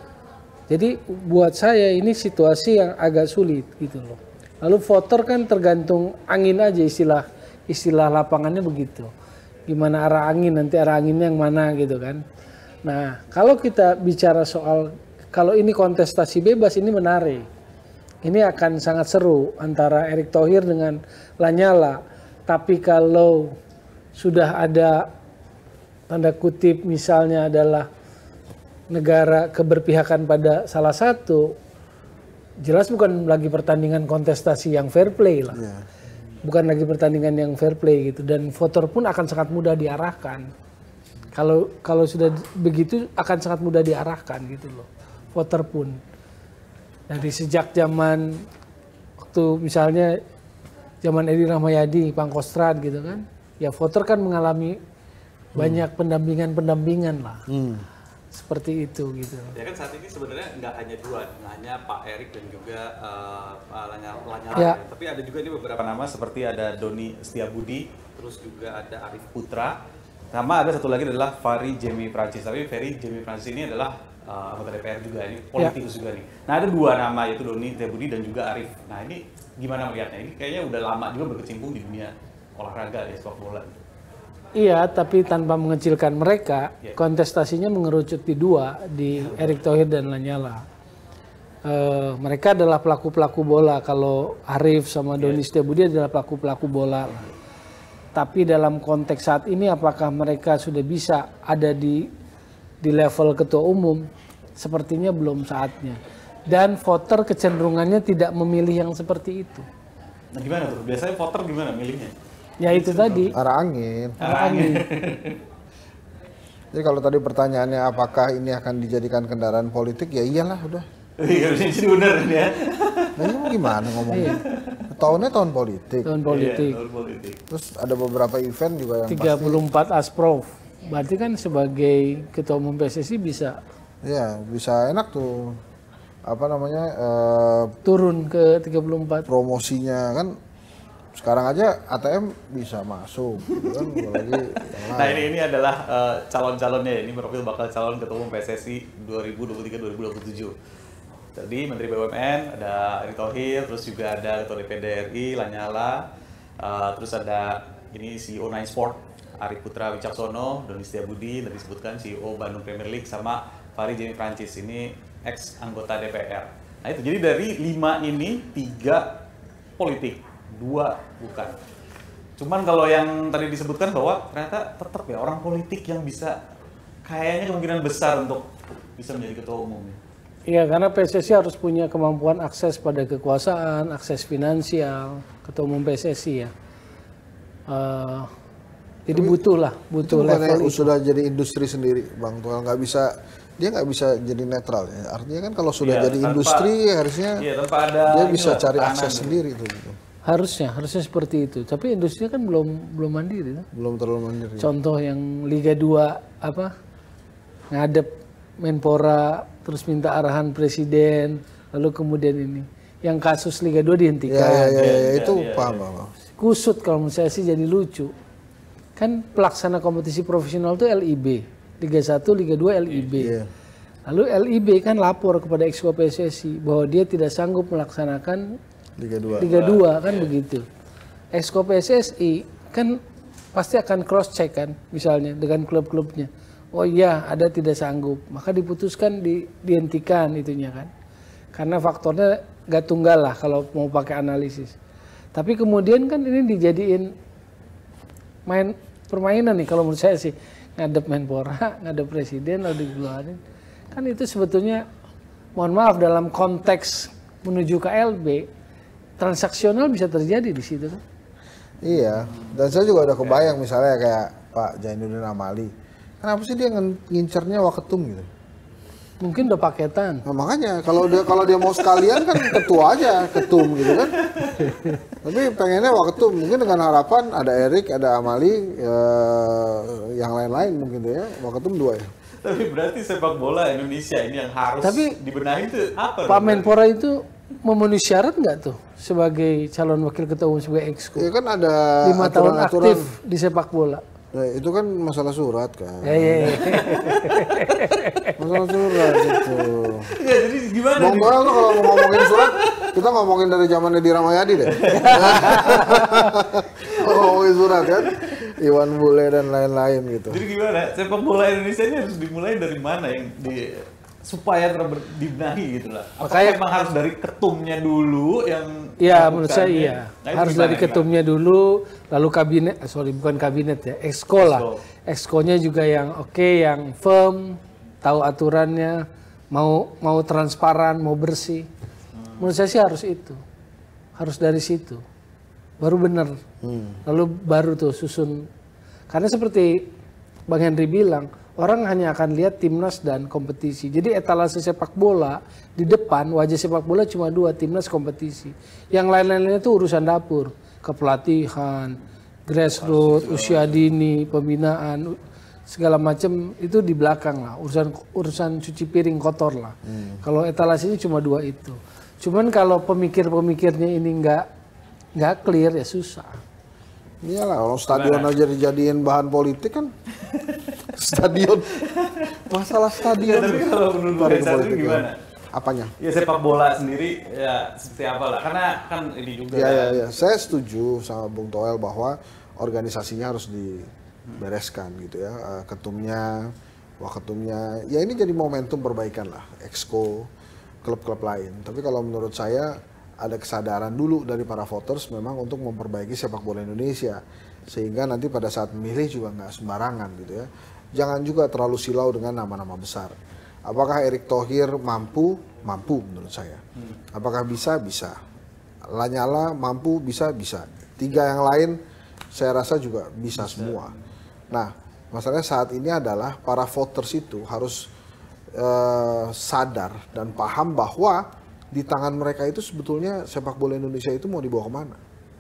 Jadi buat saya ini situasi yang agak sulit gitu loh. Lalu voter kan tergantung angin aja, istilah istilah lapangannya begitu. Gimana arah angin, nanti arah anginnya yang mana gitu kan. Nah kalau kita bicara soal, kalau ini kontestasi bebas ini menarik. Ini akan sangat seru antara Erick Thohir dengan Lanyala. Tapi kalau sudah ada tanda kutip misalnya adalah negara keberpihakan pada salah satu, jelas bukan lagi pertandingan kontestasi yang fair play lah, yeah. bukan lagi pertandingan yang fair play gitu, dan voter pun akan sangat mudah diarahkan. Kalau kalau sudah begitu akan sangat mudah diarahkan gitu loh, voter pun. Dari sejak zaman waktu misalnya zaman Edi Rahmayadi, Pangkostrat gitu kan. Ya voter kan mengalami hmm. banyak pendampingan-pendampingan lah, hmm. seperti itu gitu.
Ya kan saat ini sebenarnya nggak hanya dua, nggak hanya Pak Erik dan juga uh, Lanyala, Lanyala
ya.
Ya. Tapi ada juga ini beberapa nama seperti ada Doni Setiabudi, terus juga ada Arif Putra, sama ada satu lagi adalah Fahri Jemi Francis. Tapi Fahri Jemi Francis ini adalah uh, anggota D P R juga, ini politikus ya. juga nih. Nah ada dua nama yaitu Doni Setiabudi dan juga Arif. Nah ini gimana melihatnya? Ini kayaknya udah lama juga berkecimpung di dunia olahraga ya, sepak bola.
Iya, tapi tanpa mengecilkan mereka, yeah. kontestasinya mengerucut di dua, di Erick Thohir dan Lanyala. Uh, mereka adalah pelaku-pelaku bola. Kalau Arif sama Doni yeah. Setiabudi adalah pelaku-pelaku bola. Tapi dalam konteks saat ini, apakah mereka sudah bisa ada di di level ketua umum? Sepertinya belum saatnya. Dan voter kecenderungannya tidak memilih yang seperti itu.
Nah gimana tuh? Biasanya voter gimana milihnya?
Ya itu tadi.
Arah angin.
Arah angin.
Jadi kalau tadi pertanyaannya apakah ini akan dijadikan kendaraan politik, ya iyalah udah.
Iya, jadi benar ya.
Nah ini mau gimana ngomongnya? Tahunnya tahun politik.
Tahun politik.
Iya, tahun politik.
Terus ada beberapa event juga yang
tiga puluh empat pasti... Asprof. Berarti kan sebagai ketua umum P S S I bisa.
Iya, bisa enak tuh. Apa namanya? Uh,
turun ke tiga puluh empat.
Promosinya kan. Sekarang aja A T M bisa masuk, gitu kan? Apalagi
nah ini ini adalah uh, calon-calonnya, ini profil bakal calon ketua umum P S S I dua ribu dua puluh tiga sampai dua ribu dua puluh tujuh. Tadi Menteri B U M N ada Erick Thohir, terus juga ada Ketua D P D R I Lanyala, uh, terus ada ini C E O Nine Sport Arif Putra Wicaksono, Doni Setiabudi, tadi disebutkan C E O Bandung Premier League, sama Fahri Jemi Francis, ini ex anggota D P R. Nah itu, jadi dari lima ini tiga politik, dua bukan. Cuman kalau yang tadi disebutkan bahwa ternyata tetap ya orang politik yang bisa, kayaknya kemungkinan besar untuk bisa menjadi ketua umum.
Iya, karena P S S I harus punya kemampuan akses pada kekuasaan, akses finansial, ketua umum P S S I ya. Uh, jadi
Tapi
butuh lah, butuh
itu
level itu.
Sudah jadi industri sendiri, Bang Toel, nggak bisa, dia nggak bisa jadi netral ya. Artinya kan kalau sudah
Iya,
jadi
tanpa-
industri harusnya
Iya, tanpa ada
dia bisa
inilah,
cari
tekanan
akses
gitu.
sendiri itu. Gitu.
Harusnya, harusnya seperti itu. Tapi industrinya kan belum belum mandiri. Tuh.
Belum terlalu mandiri.
Contoh yang Liga dua apa ngadep Menpora, terus minta arahan presiden, lalu kemudian ini yang kasus Liga dua dihentikan.
Ya, ya, ya, ya,
Iya,
itu
iya,
paham, paham.
Kusut kalau menurut saya sih jadi lucu. Kan pelaksana kompetisi profesional itu L I B, Liga satu, Liga dua L I B.
Iya.
Lalu L I B kan lapor kepada Exco P S S I bahwa dia tidak sanggup melaksanakan
Liga dua.
Liga dua kan begitu. Exco P S S I kan pasti akan cross check kan, misalnya dengan klub-klubnya. Oh iya, ada tidak sanggup, maka diputuskan di, dihentikan itunya kan. Karena faktornya gak tunggal lah kalau mau pakai analisis. Tapi kemudian kan ini dijadiin main permainan nih kalau menurut saya sih, ngadep Menpora, ngadep presiden lalu dikeluarin. Kan itu sebetulnya, mohon maaf, dalam konteks menuju ke L B, transaksional bisa terjadi di situ kan.
Iya, dan saya juga udah kebayang misalnya kayak Pak Zainuddin Amali. Kenapa sih dia ngen- ngincernya Waketum gitu?
Mungkin udah paketan.
Nah, makanya kalau dia kalau dia mau sekalian kan ketua aja, ketum gitu kan. Tapi pengennya Waketum, mungkin dengan harapan ada Erik, ada Amali, ya, yang lain-lain mungkin tuh ya. Waketum dua ya.
Tapi berarti sepak bola Indonesia ini yang harus
Tapi
dibenahi itu apa?
Pak Menpora itu memenuhi syarat nggak tuh sebagai calon wakil ketua umum sebagai exco?
Ya kan ada
Lima tahun
aturan-aturan.
aktif di sepak bola.
Nah, itu kan masalah surat kan.
Ya, ya, ya.
Masalah surat itu.
Ya, jadi gimana
Bang
nih?
Toel tuh kalau mau ngomongin surat, kita ngomongin dari zaman Edi Ramayadi deh. Ngomongin surat kan, Iwan Bule dan lain-lain gitu.
Jadi gimana? Sepak bola Indonesia ini harus dimulai dari mana yang di supaya ter- dibenahi gitu lah. Apakah
Makanya-
memang harus dari ketumnya dulu yang
Ya menurut saya
melakukannya?
iya.
Nah, itu
Harus
gimana,
dari
gimana?
ketumnya dulu, lalu kabinet, eh, sorry bukan kabinet ya, exco lah.
Exco.
Exco-nya juga yang oke, yang firm, tahu aturannya, mau mau transparan, mau bersih.
Hmm.
Menurut saya sih harus itu, harus dari situ, baru benar.
Hmm.
Lalu baru tuh susun. Karena seperti Bang Henry bilang, orang hanya akan lihat timnas dan kompetisi. Jadi etalase sepak bola di depan, wajah sepak bola cuma dua, timnas, kompetisi. Yang lain-lainnya itu urusan dapur, kepelatihan, grassroots, usia dini, pembinaan, segala macam itu di belakang lah. Urusan urusan cuci piring kotor lah. Kalau etalasenya cuma dua itu. Cuman kalau pemikir-pemikirnya ini nggak nggak clear ya susah.
Iyalah, kalau stadion aja dijadiin bahan politik kan. Stadion, masalah stadion.
Tapi kalau menurut
Tarik
Bang
ke
Sandri
politik, ya.
gimana?
Apanya?
Ya sepak bola sendiri ya seperti apa lah. Karena kan ini juga
Ya,
kan.
ya, ya. Saya setuju sama Bung Toel bahwa organisasinya harus dibereskan gitu ya. Eh, Ketumnya, waketumnya. Ya ini jadi momentum perbaikan lah. Exco, klub-klub lain. Tapi kalau menurut saya ada kesadaran dulu dari para voters memang untuk memperbaiki sepak bola Indonesia. Sehingga nanti pada saat memilih juga nggak sembarangan gitu ya. Jangan juga terlalu silau dengan nama-nama besar. Apakah Erick Thohir mampu? Mampu menurut saya. Apakah bisa? Bisa. Lanyala mampu? Bisa? Bisa. Tiga yang lain saya rasa juga bisa semua. Nah, masalahnya saat ini adalah para voters itu harus eh, sadar dan paham bahwa di tangan mereka itu sebetulnya sepak bola Indonesia itu mau dibawa kemana.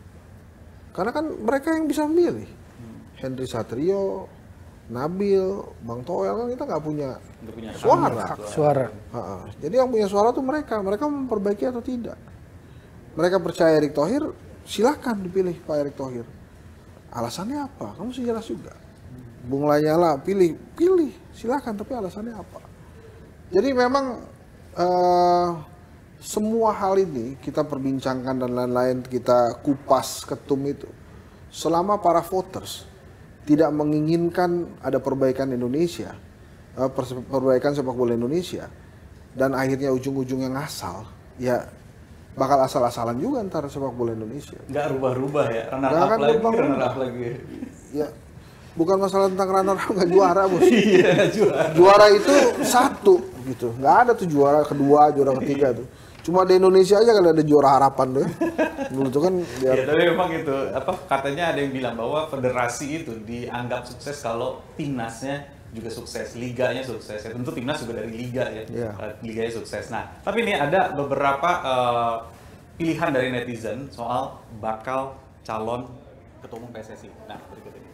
Karena kan mereka yang bisa memilih. Henry Satrio, Nabil, Bang Toel kan kita nggak punya
Nggak punya
suara.
Suara.
Ha-ha. Jadi yang punya suara tuh mereka. Mereka memperbaiki atau tidak. Mereka percaya Erick Thohir, silakan dipilih Pak Erick Thohir. Alasannya apa? Kamu sih jelas juga. Bung Lanyala pilih, pilih, silakan. Tapi alasannya apa? Jadi memang uh, semua hal ini kita perbincangkan dan lain-lain, kita kupas ketum itu. Selama para voters tidak menginginkan ada perbaikan Indonesia, perbaikan sepak bola Indonesia, dan akhirnya ujung-ujungnya ngasal, ya bakal asal-asalan juga ntar sepak bola Indonesia.
Nggak rubah-rubah ya, runner
Nggak
up
akan
lagi,
berubah-ubah.
runner up lagi.
Ya, bukan masalah tentang runner up, nggak juara bos.
Iya, juara.
Juara itu satu gitu, nggak ada tuh juara kedua, juara ketiga tuh. Cuma di Indonesia aja kali ada juara harapan tuh. Dulu tuh kan biar...
Ya, tapi memang itu apa katanya ada yang bilang bahwa federasi itu dianggap sukses kalau timnasnya juga sukses, liganya sukses. Ya, tentu timnas juga dari liga ya,
Yeah.
uh, liganya sukses. Nah, tapi ini ada beberapa uh, pilihan dari netizen soal bakal calon ketua umum P S S I. Nah, berikut ini.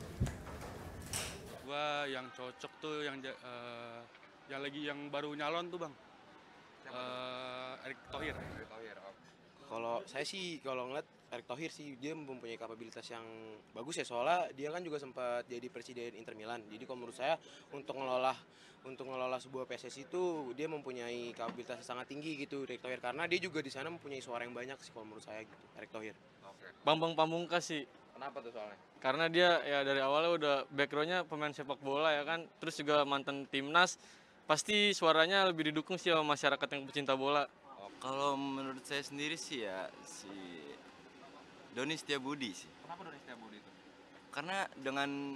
Gua yang cocok tuh yang ja- eh, yang lagi yang baru nyalon tuh bang, Eh, Erick Thohir.
Kalau saya sih kalau ngeliat Erick Thohir sih dia mempunyai kapabilitas yang bagus ya, soalnya dia kan juga sempat jadi presiden Inter Milan. Jadi kalau menurut saya untuk ngelola untuk ngelola sebuah P S S I itu dia mempunyai kapabilitas yang sangat tinggi gitu Erick Thohir, karena dia juga di sana mempunyai suara yang banyak sih kalau menurut saya gitu Erick Thohir.
Bambang Pamungkas sih.
Kenapa tuh soalnya?
Karena dia ya dari awalnya udah backgroundnya pemain sepak bola ya kan, terus juga mantan timnas, pasti suaranya lebih didukung sih sama masyarakat yang pecinta bola.
Kalau menurut saya sendiri sih ya si Doni Setiabudi sih.
Kenapa Doni Setiabudi itu?
Karena dengan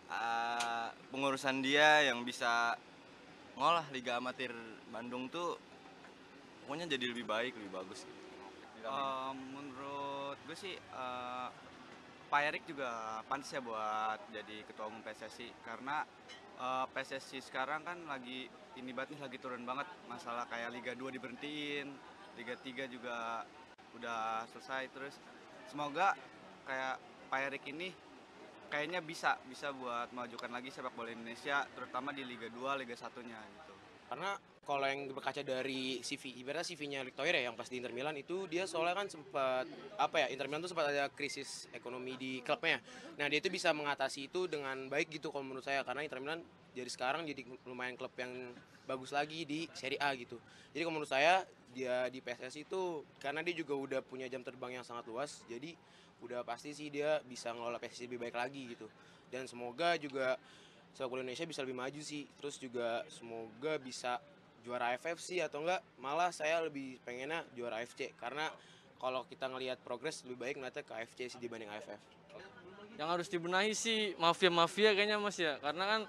uh, pengurusan dia yang bisa ngolah Liga Amatir Bandung tuh pokoknya jadi lebih baik, lebih bagus gitu.
Uh, menurut gue sih uh, Pak Erik juga pantas ya buat jadi ketua umum P S S I, karena uh, P S S I sekarang kan lagi ini banget nih, lagi turun banget masalah kayak Liga dua diberhentiin, Liga tiga juga udah selesai. Terus semoga kayak Pak Erik ini kayaknya bisa bisa buat memajukan lagi sepak bola Indonesia, terutama di Liga dua, Liga satunya gitu.
Karena kalau yang berkaca dari C V, ibaratnya C V-nya Erick Thohir ya yang pas di Inter Milan itu dia soalnya kan sempat apa ya, Inter Milan tuh sempat ada krisis ekonomi di klubnya. Nah, dia itu bisa mengatasi itu dengan baik gitu kalau menurut saya, karena Inter Milan jadi sekarang jadi lumayan klub yang bagus lagi di Serie A gitu. Jadi kalau menurut saya dia di P S S I itu karena dia juga udah punya jam terbang yang sangat luas, jadi udah pasti sih dia bisa ngelola P S S I lebih baik lagi gitu. Dan semoga juga sepak bola Indonesia bisa lebih maju sih. Terus juga semoga bisa juara A F F sih, atau enggak malah saya lebih pengennya juara A F C, karena kalau kita ngelihat progres lebih baik ngeliatnya ke A F C sih dibanding A F F.
Yang harus dibenahi sih mafia-mafia kayaknya Mas ya, karena kan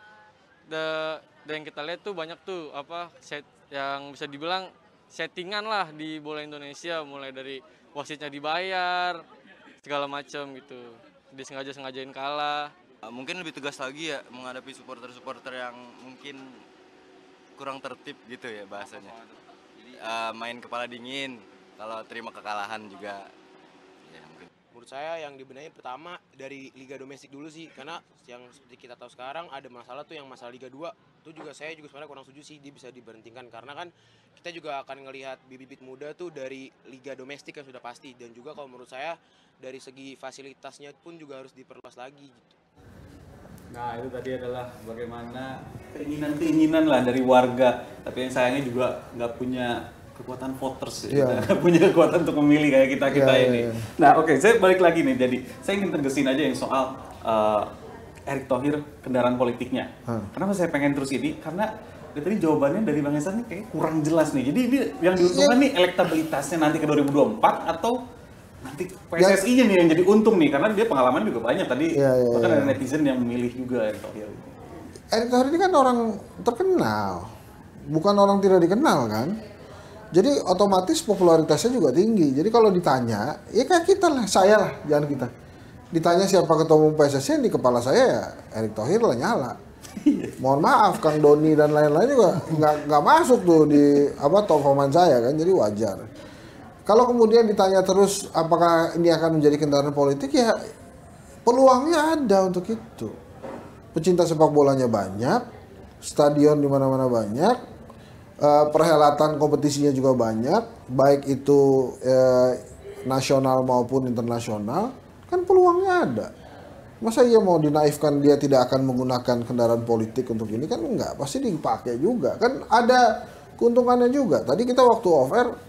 da, da yang kita lihat tuh banyak tuh apa set yang bisa dibilang settingan lah di bola Indonesia, mulai dari wasitnya dibayar segala macam gitu, disengaja-sengajain kalah.
Mungkin lebih tegas lagi ya menghadapi supporter-supporter yang mungkin kurang tertib gitu ya bahasanya. Uh, main kepala dingin kalau terima kekalahan juga. Ya, mungkin.
Menurut saya yang dibenahi pertama dari liga domestik dulu sih, karena yang seperti kita tahu sekarang ada masalah tuh yang masalah Liga dua. Itu juga saya juga sebenarnya kurang setuju sih dia bisa diberhentikan, karena kan kita juga akan ngelihat bibit-bibit muda tuh dari liga domestik yang sudah pasti, dan juga kalau menurut saya dari segi fasilitasnya pun juga harus diperluas lagi gitu.
Nah, itu tadi adalah bagaimana keinginan-keinginan lah dari warga, tapi yang sayangnya juga nggak punya kekuatan voters ya,
Yeah.
nggak punya kekuatan untuk memilih kayak kita-kita
Yeah,
ini.
yeah, yeah.
Nah, oke, okay, saya balik lagi nih, jadi saya ingin tegesin aja yang soal uh, Erick Thohir, kendaraan politiknya.
Hmm.
Kenapa saya pengen terus ini? Karena dari tadi jawabannya dari Bang Hasan nih kayak kurang jelas nih. Jadi ini yang diuntungkan nih elektabilitasnya nanti ke dua ribu dua puluh empat atau nanti P S S I-nya nih yang jadi untung nih, karena dia pengalaman juga banyak tadi.
Ya, ya,
bahkan
ya.
ada netizen yang memilih juga Erick Thohir.
Erick Thohir ini kan orang terkenal, bukan orang tidak dikenal kan. Jadi otomatis popularitasnya juga tinggi. Jadi kalau ditanya, ya kayak kita lah, saya lah, jangan kita. Ditanya siapa ketua umum P S S I, yang di kepala saya ya Erick Thohir lah nyala. Mohon maaf, Kang Doni dan lain-lain juga nggak nggak masuk tuh di apa top pemain saya kan, jadi wajar. Kalau kemudian ditanya terus apakah ini akan menjadi kendaraan politik, ya peluangnya ada untuk itu. Pecinta sepak bolanya banyak, stadion di mana-mana banyak, uh, perhelatan kompetisinya juga banyak, baik itu uh, nasional maupun internasional, kan peluangnya ada. Masa iya mau dinaifkan dia tidak akan menggunakan kendaraan politik untuk ini, kan enggak, pasti dipakai juga. Kan ada keuntungannya juga. Tadi kita waktu off air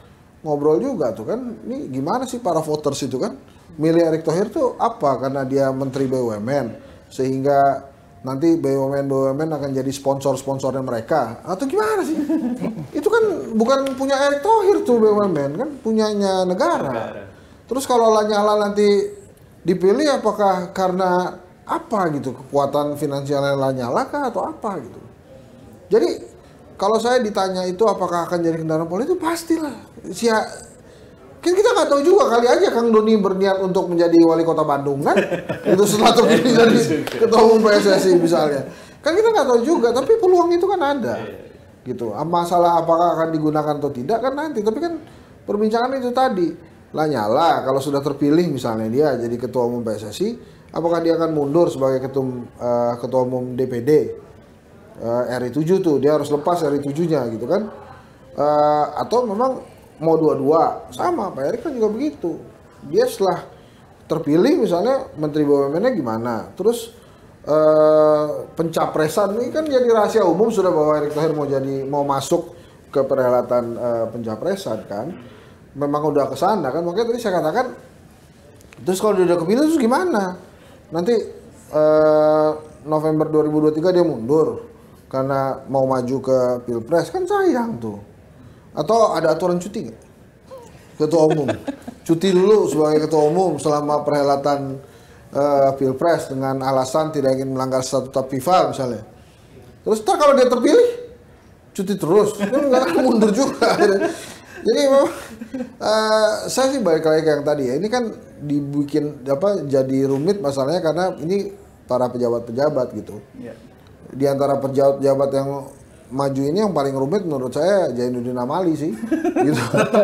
ngobrol juga tuh kan, ini gimana sih para voters itu kan milih Erick Thohir tuh apa? Karena dia Menteri B U M N sehingga nanti B U M N B U M N akan jadi sponsor-sponsornya mereka atau gimana sih? Itu kan bukan punya Erick Thohir tuh B U M N kan, punyanya negara. negara. Terus kalau Lanyala nanti dipilih apakah karena apa gitu, kekuatan finansialnya Lanyala kah atau apa gitu? Jadi kalau saya ditanya itu apakah akan jadi kendaraan politik, pastilah. Sia, kan kita nggak tahu juga, kali aja Kang Doni berniat untuk menjadi wali kota Bandung kan, itu setelah terpilih jadi ketua umum P S S I misalnya. Kan kita nggak tahu juga, tapi peluang itu kan ada, gitu. Masalah apakah akan digunakan atau tidak kan nanti. Tapi kan perbincangan itu tadi, Lanyala kalau sudah terpilih misalnya dia jadi ketua umum P S S I, apakah dia akan mundur sebagai ketua uh, ketua umum D P D? Uh, R I tujuh tuh dia harus lepas R I tujuh-nya gitu kan, uh, atau memang mau dua-dua sama Pak Erick kan juga begitu, dia setelah terpilih misalnya Menteri B U M N-nya gimana, terus uh, pencapresan ini kan jadi rahasia umum sudah bahwa Erick Thohir mau jadi mau masuk ke perhelatan uh, pencapresan kan, memang udah kesana kan, makanya tadi saya katakan terus kalau dia udah kepilih terus gimana nanti uh, November dua ribu dua puluh tiga dia mundur karena mau maju ke Pilpres kan sayang tuh. Atau ada aturan cuti nggak? Ketua umum cuti dulu sebagai ketua umum selama perhelatan uh, Pilpres dengan alasan tidak ingin melanggar statuta FIFA misalnya. Terus ntar kalau dia terpilih cuti terus, kan nggak mundur juga. Jadi memang uh, saya sih balik lagi ke yang tadi ya. Ini kan dibikin apa jadi rumit masalahnya karena ini para pejabat-pejabat gitu. Yeah. Di antara pejabat-pejabat yang maju ini yang paling rumit menurut saya Zainuddin Amali sih, gitu.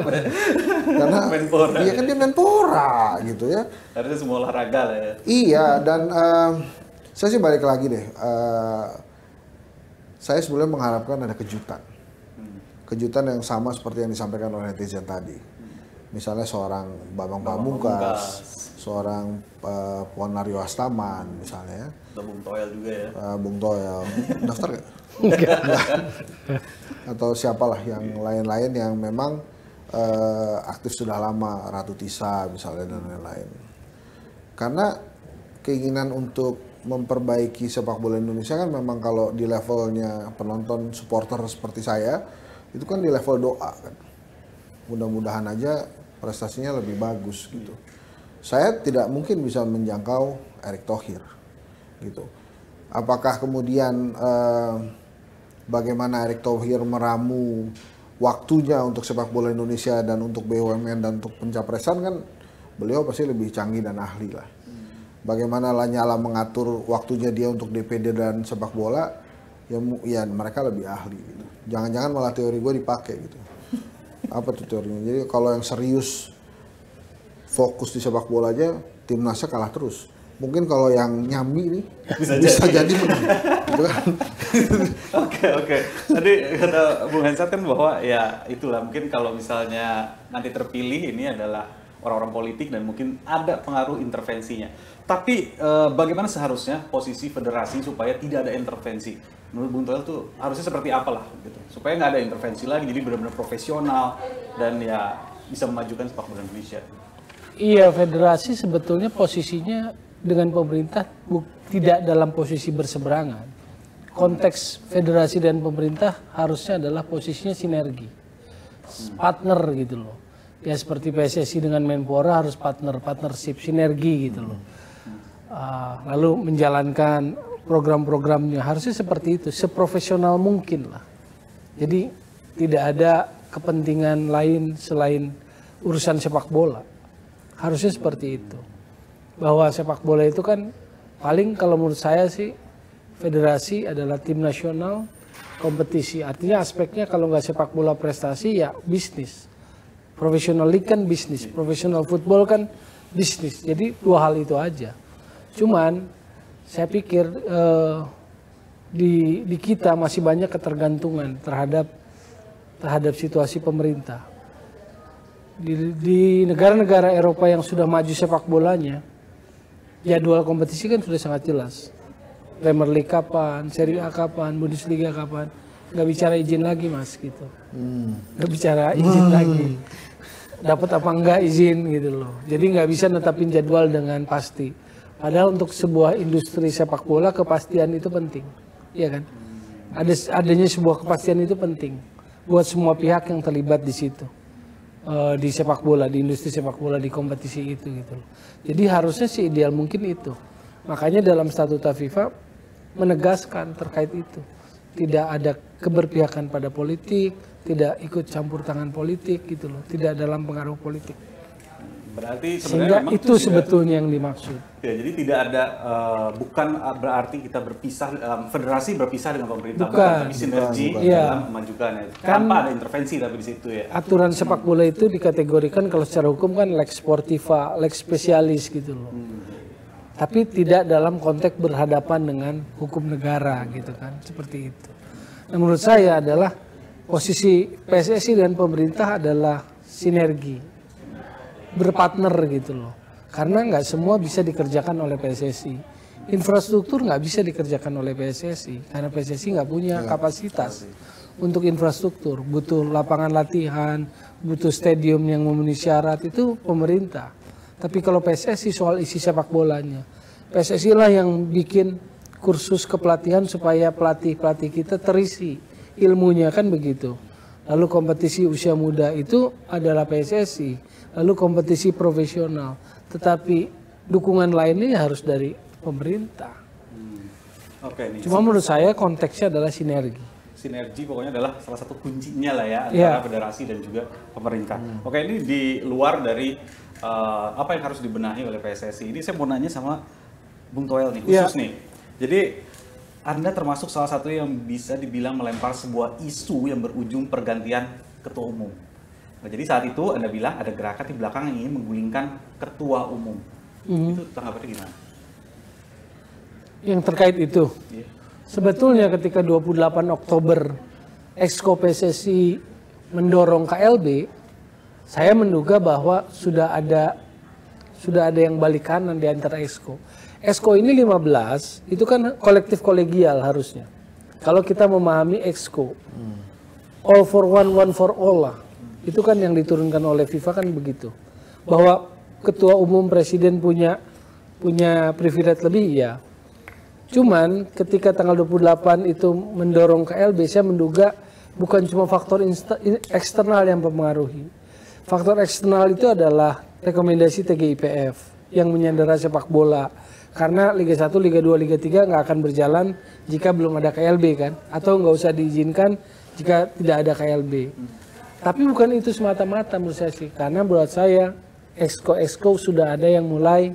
Karena
Menpora,
dia kan dia Menpora gitu ya.
Harusnya semua olahraga lah ya.
Iya dan uh, saya sih balik lagi deh. Uh, saya sebelumnya mengharapkan ada kejutan, hmm. kejutan yang sama seperti yang disampaikan oleh netizen tadi. Hmm. Misalnya seorang Bambang Pamungkas, seorang uh, Puan Mario Astaman misalnya.
Atau Bung Toel juga ya.
Uh, Bung Toel. Daftar gak? Enggak. Atau siapalah yang lain-lain yang memang uh, aktif sudah lama, Ratu Tisa misalnya dan lain-lain. Karena keinginan untuk memperbaiki sepak bola Indonesia kan memang kalau di levelnya penonton supporter seperti saya, itu kan di level doa kan. Mudah-mudahan aja prestasinya lebih bagus gitu. Saya tidak mungkin bisa menjangkau Erick Thohir gitu. Apakah kemudian eh, bagaimana Erick Thohir meramu waktunya untuk sepak bola Indonesia dan untuk B U M N dan untuk pencapresan kan beliau pasti lebih canggih dan ahli lah. Bagaimana Lanyala mengatur waktunya dia untuk D P D dan sepak bola, ya, ya mereka lebih ahli gitu. Jangan-jangan malah teori gue dipakai gitu. Apa tuh teorinya? Jadi kalau yang serius fokus di sepak bola aja, timnasnya kalah terus. Mungkin kalau yang nyambi nih bisa, bisa jadi, jadi menang. Gitu kan?
Oke oke. Tadi kata Bung Hensat kan bahwa ya itulah mungkin kalau misalnya nanti terpilih ini adalah orang-orang politik dan mungkin ada pengaruh intervensinya. Tapi eh, bagaimana seharusnya posisi federasi supaya tidak ada intervensi? Menurut Bung Toel tuh harusnya seperti apalah gitu. Supaya nggak ada intervensi lagi, jadi benar-benar profesional dan ya bisa memajukan sepak bola Indonesia.
Iya, federasi sebetulnya posisinya dengan pemerintah tidak dalam posisi berseberangan. Konteks federasi dan pemerintah harusnya adalah posisinya sinergi, partner gitu loh. Ya seperti P S S I dengan Menpora harus partner, partnership, sinergi gitu loh. Uh, lalu menjalankan program-programnya harusnya seperti itu, seprofesional mungkin lah. Jadi tidak ada kepentingan lain selain urusan sepak bola. Harusnya seperti itu. Bahwa sepak bola itu kan paling kalau menurut saya sih federasi adalah tim nasional kompetisi. Artinya aspeknya kalau nggak sepak bola prestasi ya bisnis. Profesional league kan bisnis, profesional football kan bisnis. Jadi dua hal itu aja. Cuman saya pikir eh, di di kita masih banyak ketergantungan terhadap terhadap situasi pemerintah. Di, di negara-negara Eropa yang sudah maju sepak bolanya, jadwal kompetisi kan sudah sangat jelas. Premier League kapan, Serie A kapan, Bundesliga kapan. Nggak bicara izin lagi mas gitu. Hmm. Nggak bicara izin hmm. lagi. dapat apa enggak izin gitu loh. Jadi nggak bisa netapin jadwal dengan pasti. Padahal untuk sebuah industri sepak bola kepastian itu penting, iya kan? Ada adanya sebuah kepastian itu penting buat semua pihak yang terlibat di situ, uh, di sepak bola, di industri sepak bola, di kompetisi itu gitu loh. Jadi harusnya sih ideal mungkin itu. Makanya dalam statuta FIFA menegaskan terkait itu, tidak ada keberpihakan pada politik, tidak ikut campur tangan politik gitu loh, tidak dalam pengaruh politik.
Berarti
sehingga itu tidak, sebetulnya yang dimaksud.
Ya, jadi tidak ada uh, bukan berarti kita berpisah, um, federasi berpisah dengan pemerintah, bukan, bukan tapi sinergi bukan, bukan. dalam memajukan ya. Kan tanpa ada intervensi tapi di situ ya.
Aturan sepak bola itu dikategorikan kalau secara hukum kan lex sportiva, lex spesialis gitu loh. Hmm. Tapi tidak dalam konteks berhadapan dengan hukum negara gitu kan, seperti itu. Nah, menurut saya adalah posisi P S S I dan pemerintah adalah sinergi, berpartner gitu loh. Karena nggak semua bisa dikerjakan oleh P S S I. Infrastruktur nggak bisa dikerjakan oleh P S S I karena P S S I nggak punya kapasitas untuk infrastruktur. Butuh lapangan latihan, butuh stadium yang memenuhi syarat, itu pemerintah. Tapi kalau P S S I soal isi sepak bolanya, P S S I lah yang bikin kursus kepelatihan supaya pelatih-pelatih kita terisi ilmunya, kan begitu. Lalu kompetisi usia muda itu adalah P S S I, lalu kompetisi profesional. Tetapi dukungan lainnya harus dari pemerintah.
Hmm. Oke, nih.
Cuma menurut saya konteksnya adalah sinergi.
Sinergi pokoknya adalah salah satu kuncinya lah ya antara
yeah.
federasi dan juga pemerintah. Hmm. Oke, ini di luar dari uh, apa yang harus dibenahi oleh P S S I. Ini saya mau nanya sama Bung Toel nih, khusus yeah. nih. Jadi Anda termasuk salah satu yang bisa dibilang melempar sebuah isu yang berujung pergantian ketua umum. Nah, jadi saat itu Anda bilang ada gerakan di belakang yang ingin menggulingkan ketua umum. Mm-hmm. Itu tanggapannya gimana?
Yang terkait itu?
Yeah.
Sebetulnya ketika dua puluh delapan Oktober Exco P S S I mendorong K L B, saya menduga bahwa sudah ada sudah ada yang balik kanan di antara Exco. Exco ini lima belas, itu kan kolektif kolegial harusnya. Kalau kita memahami Exco, hmm. all for one, one for all lah. Itu kan yang diturunkan oleh FIFA kan begitu. Bahwa ketua umum presiden punya punya privilege lebih, ya. Cuman ketika tanggal dua puluh delapan itu mendorong K L B, saya menduga bukan cuma faktor eksternal yang mempengaruhi. Faktor eksternal itu adalah rekomendasi T G I P F yang menyandera sepak bola. Karena Liga satu, Liga dua, Liga tiga nggak akan berjalan jika belum ada K L B kan. Atau nggak usah diizinkan jika tidak ada K L B. Hmm. Tapi bukan itu semata-mata menurut saya sih. Karena buat saya exco-exco sudah ada yang mulai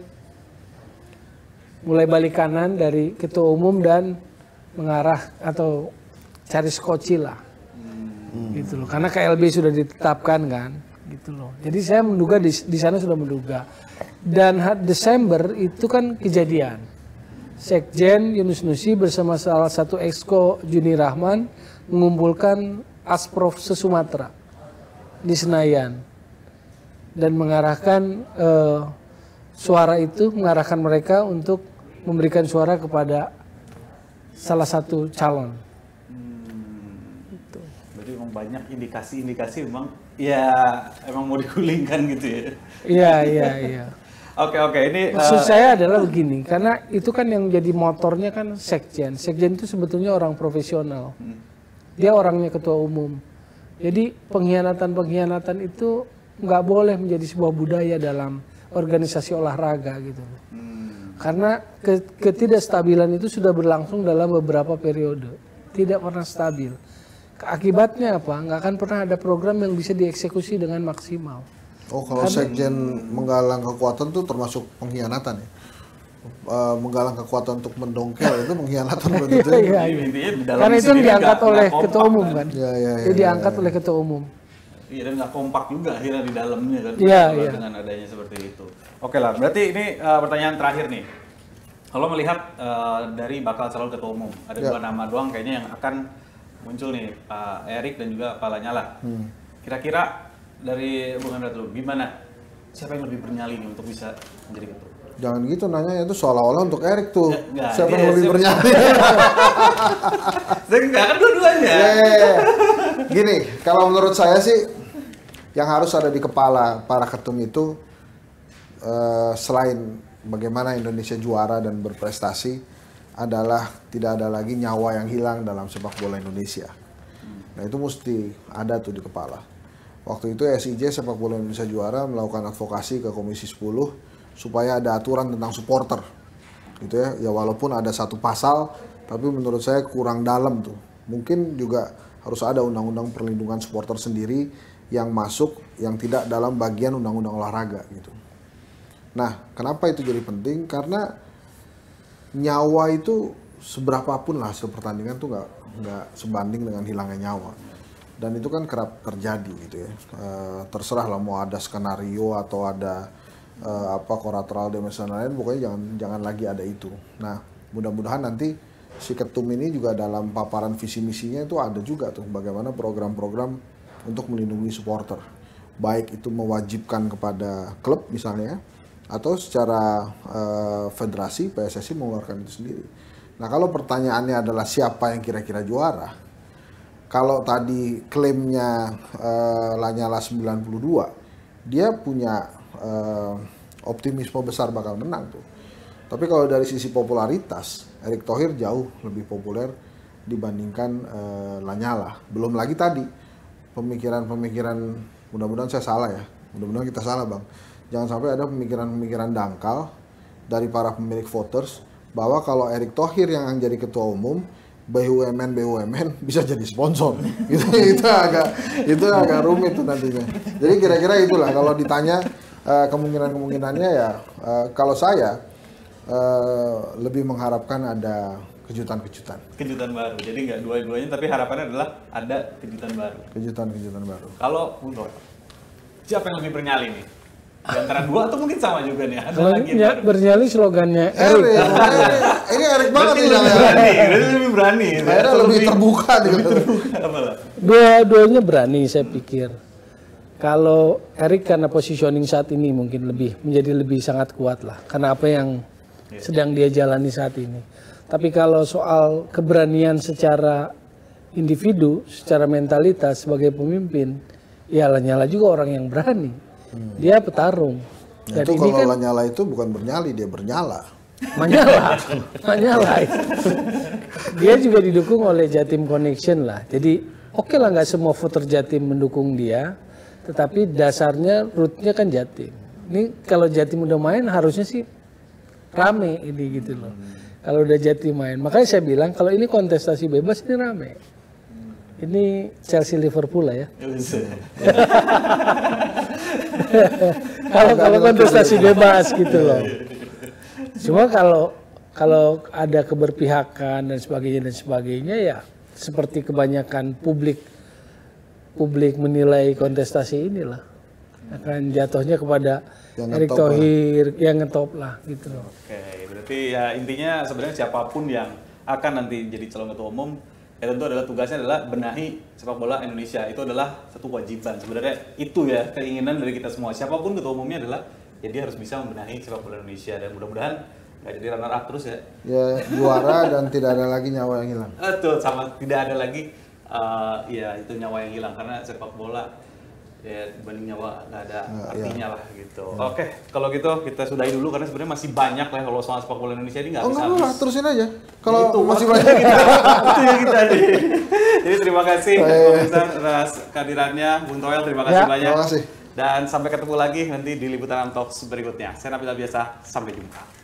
mulai balik kanan dari ketua umum dan mengarah atau cari skoci lah. Hmm. Gitu loh. Karena K L B sudah ditetapkan kan. Gitu loh. Jadi saya menduga di, di sana sudah menduga. Dan Desember itu kan kejadian. Sekjen Yunus Nusi bersama salah satu exco Juni Rahman mengumpulkan Asprof se-Sumatera di Senayan dan mengarahkan eh, suara itu, mengarahkan mereka untuk memberikan suara kepada salah satu calon.
Hmm. Gitu. Berarti memang banyak indikasi-indikasi memang ya emang mau digulingkan gitu ya.
Iya, iya, iya.
Oke, oke, ini
maksud uh, saya adalah begini, karena itu kan yang jadi motornya kan sekjen. Sekjen itu sebetulnya orang profesional. Hmm. Dia orangnya ketua umum. Jadi pengkhianatan-pengkhianatan itu nggak boleh menjadi sebuah budaya dalam organisasi olahraga gitu. Hmm. Karena ke ketidakstabilan itu sudah berlangsung dalam beberapa periode. Tidak pernah stabil. Akibatnya apa? Nggak akan pernah ada program yang bisa dieksekusi dengan maksimal.
Oh, kalau Karena, sekjen menggalang kekuatan itu termasuk pengkhianatan ya? Uh, menggalang kekuatan untuk mendongkel itu pengkhianatan berarti.
Iya, iya, iya. Karena itu yang diangkat oleh ketua umum kan? Iya, iya, iya. Itu diangkat oleh ketua umum.
Iya, dan nggak kompak juga akhirnya di dalamnya kan?
Iya, iya.
Dengan adanya seperti itu. Oke lah, berarti ini uh, pertanyaan terakhir nih. Kalau melihat uh, dari bakal calon ketua umum, ada ya. dua nama doang kayaknya yang akan muncul nih, Pak Erik dan juga Pak Lanyala. Hmm. Kira-kira dari Bung Hendra dulu, gimana? Siapa yang lebih bernyali nih untuk bisa menjadi ketua?
Jangan gitu nanya, itu seolah-olah untuk Erik tuh.
Ya,
siapa
iya,
yang lebih
siapa...
bernyali?
Saya enggak, kan dua-duanya.
Yeah. Gini, kalau menurut saya sih yang harus ada di kepala para ketum itu uh, selain bagaimana Indonesia juara dan berprestasi adalah tidak ada lagi nyawa yang hilang dalam sepak bola Indonesia. Nah itu mesti ada tuh di kepala. Waktu itu S I J Sepak Bola Indonesia Juara melakukan advokasi ke Komisi sepuluh supaya ada aturan tentang supporter. Gitu ya. Ya walaupun ada satu pasal, tapi menurut saya kurang dalam tuh. Mungkin juga harus ada undang-undang perlindungan supporter sendiri yang masuk yang tidak dalam bagian undang-undang olahraga gitu. Nah, kenapa itu jadi penting? Karena nyawa itu seberapapun lah hasil pertandingan tuh nggak nggak sebanding dengan hilangnya nyawa. Dan itu kan kerap terjadi gitu ya. E, terserah lah mau ada skenario atau ada e, apa collateral damage dan lain-lain, pokoknya jangan jangan lagi ada itu. Nah, mudah-mudahan nanti si ketum ini juga dalam paparan visi misinya itu ada juga tuh bagaimana program-program untuk melindungi supporter. Baik itu mewajibkan kepada klub misalnya atau secara e, federasi P S S I mengeluarkan itu sendiri. Nah, kalau pertanyaannya adalah siapa yang kira-kira juara? Kalau tadi klaimnya uh, Lanyala sembilan puluh dua, dia punya uh, optimisme besar bakal menang tuh. Tapi kalau dari sisi popularitas, Erick Thohir jauh lebih populer dibandingkan uh, Lanyala. Belum lagi tadi pemikiran-pemikiran, mudah-mudahan saya salah ya, mudah-mudahan kita salah Bang. Jangan sampai ada pemikiran-pemikiran dangkal dari para pemilik voters bahwa kalau Erick Thohir yang jadi ketua umum, B U M N B U M N bisa jadi sponsor. Itu itu agak itu agak rumit tuh nantinya. Jadi kira-kira itulah kalau ditanya uh, kemungkinan-kemungkinannya ya uh, kalau saya uh, lebih mengharapkan ada kejutan-kejutan.
Kejutan baru. Jadi nggak dua-duanya tapi harapannya adalah ada kejutan baru.
Kejutan-kejutan baru.
Kalau Bung siapa yang lebih bernyali nih? Di antara dua atau mungkin sama juga nih. Ada
kalau
lagi
ya, bernyali slogannya Erick.
Ini Erick banget nih.
Lebih berani, lebih berani.
Lebih, lebih terbuka nih.
Lebih terbuka apalah.
Dua-duanya berani saya pikir. Kalau Erick karena positioning saat ini mungkin lebih menjadi lebih sangat kuat lah. Karena apa yang sedang dia jalani saat ini. Tapi kalau soal keberanian secara individu, secara mentalitas sebagai pemimpin, ya Lanyala juga orang yang berani. Hmm. Dia petarung.
Nah, itu kalau kan, Lanyala itu bukan bernyali, dia bernyala.
Menyala, menyala. Dia juga didukung oleh Jatim Connection lah. Jadi oke okay lah nggak semua voter Jatim mendukung dia, tetapi dasarnya rootnya kan Jatim. Ini kalau Jatim udah main harusnya sih rame ini gitu loh. Hmm. Kalau udah Jatim main, makanya saya bilang kalau ini kontestasi bebas ini rame. Ini Chelsea Liverpool lah ya. Kalau kalau kontestasi bebas gitu loh. Cuma kalau kalau ada keberpihakan dan sebagainya dan sebagainya ya seperti kebanyakan publik publik menilai kontestasi inilah akan jatuhnya kepada Erick Thohir yang ngetop lah gitu loh.
Oke, berarti ya intinya sebenarnya siapapun yang akan nanti jadi calon ketua umum ya tentu adalah tugasnya adalah benahi sepak bola Indonesia. Itu adalah satu kewajiban sebenarnya, itu ya keinginan dari kita semua. Siapapun ketua umumnya adalah ya dia harus bisa membenahi sepak bola Indonesia dan mudah-mudahan nggak jadi runner up terus ya. Ya
juara dan tidak ada lagi nyawa yang hilang.
Betul, sama tidak ada lagi uh, ya itu nyawa yang hilang karena sepak bola ya dibanding nyawa nggak ada nah, artinya iya. lah gitu. Ya. Oke, kalau gitu kita sudahi dulu karena sebenarnya masih banyak lah kalau soal sepak bola Indonesia ini nggak
oh,
bisa.
Oh nggak terusin aja. Kalau
itu,
masih banyak
kita, itu yang kita nih. Jadi terima kasih Pemirsa atas kehadirannya, Bung Toel terima kasih ya, banyak.
Terima kasih.
Dan sampai ketemu lagi nanti di Liputan Talks berikutnya. Saya Nabil Biasa, sampai jumpa.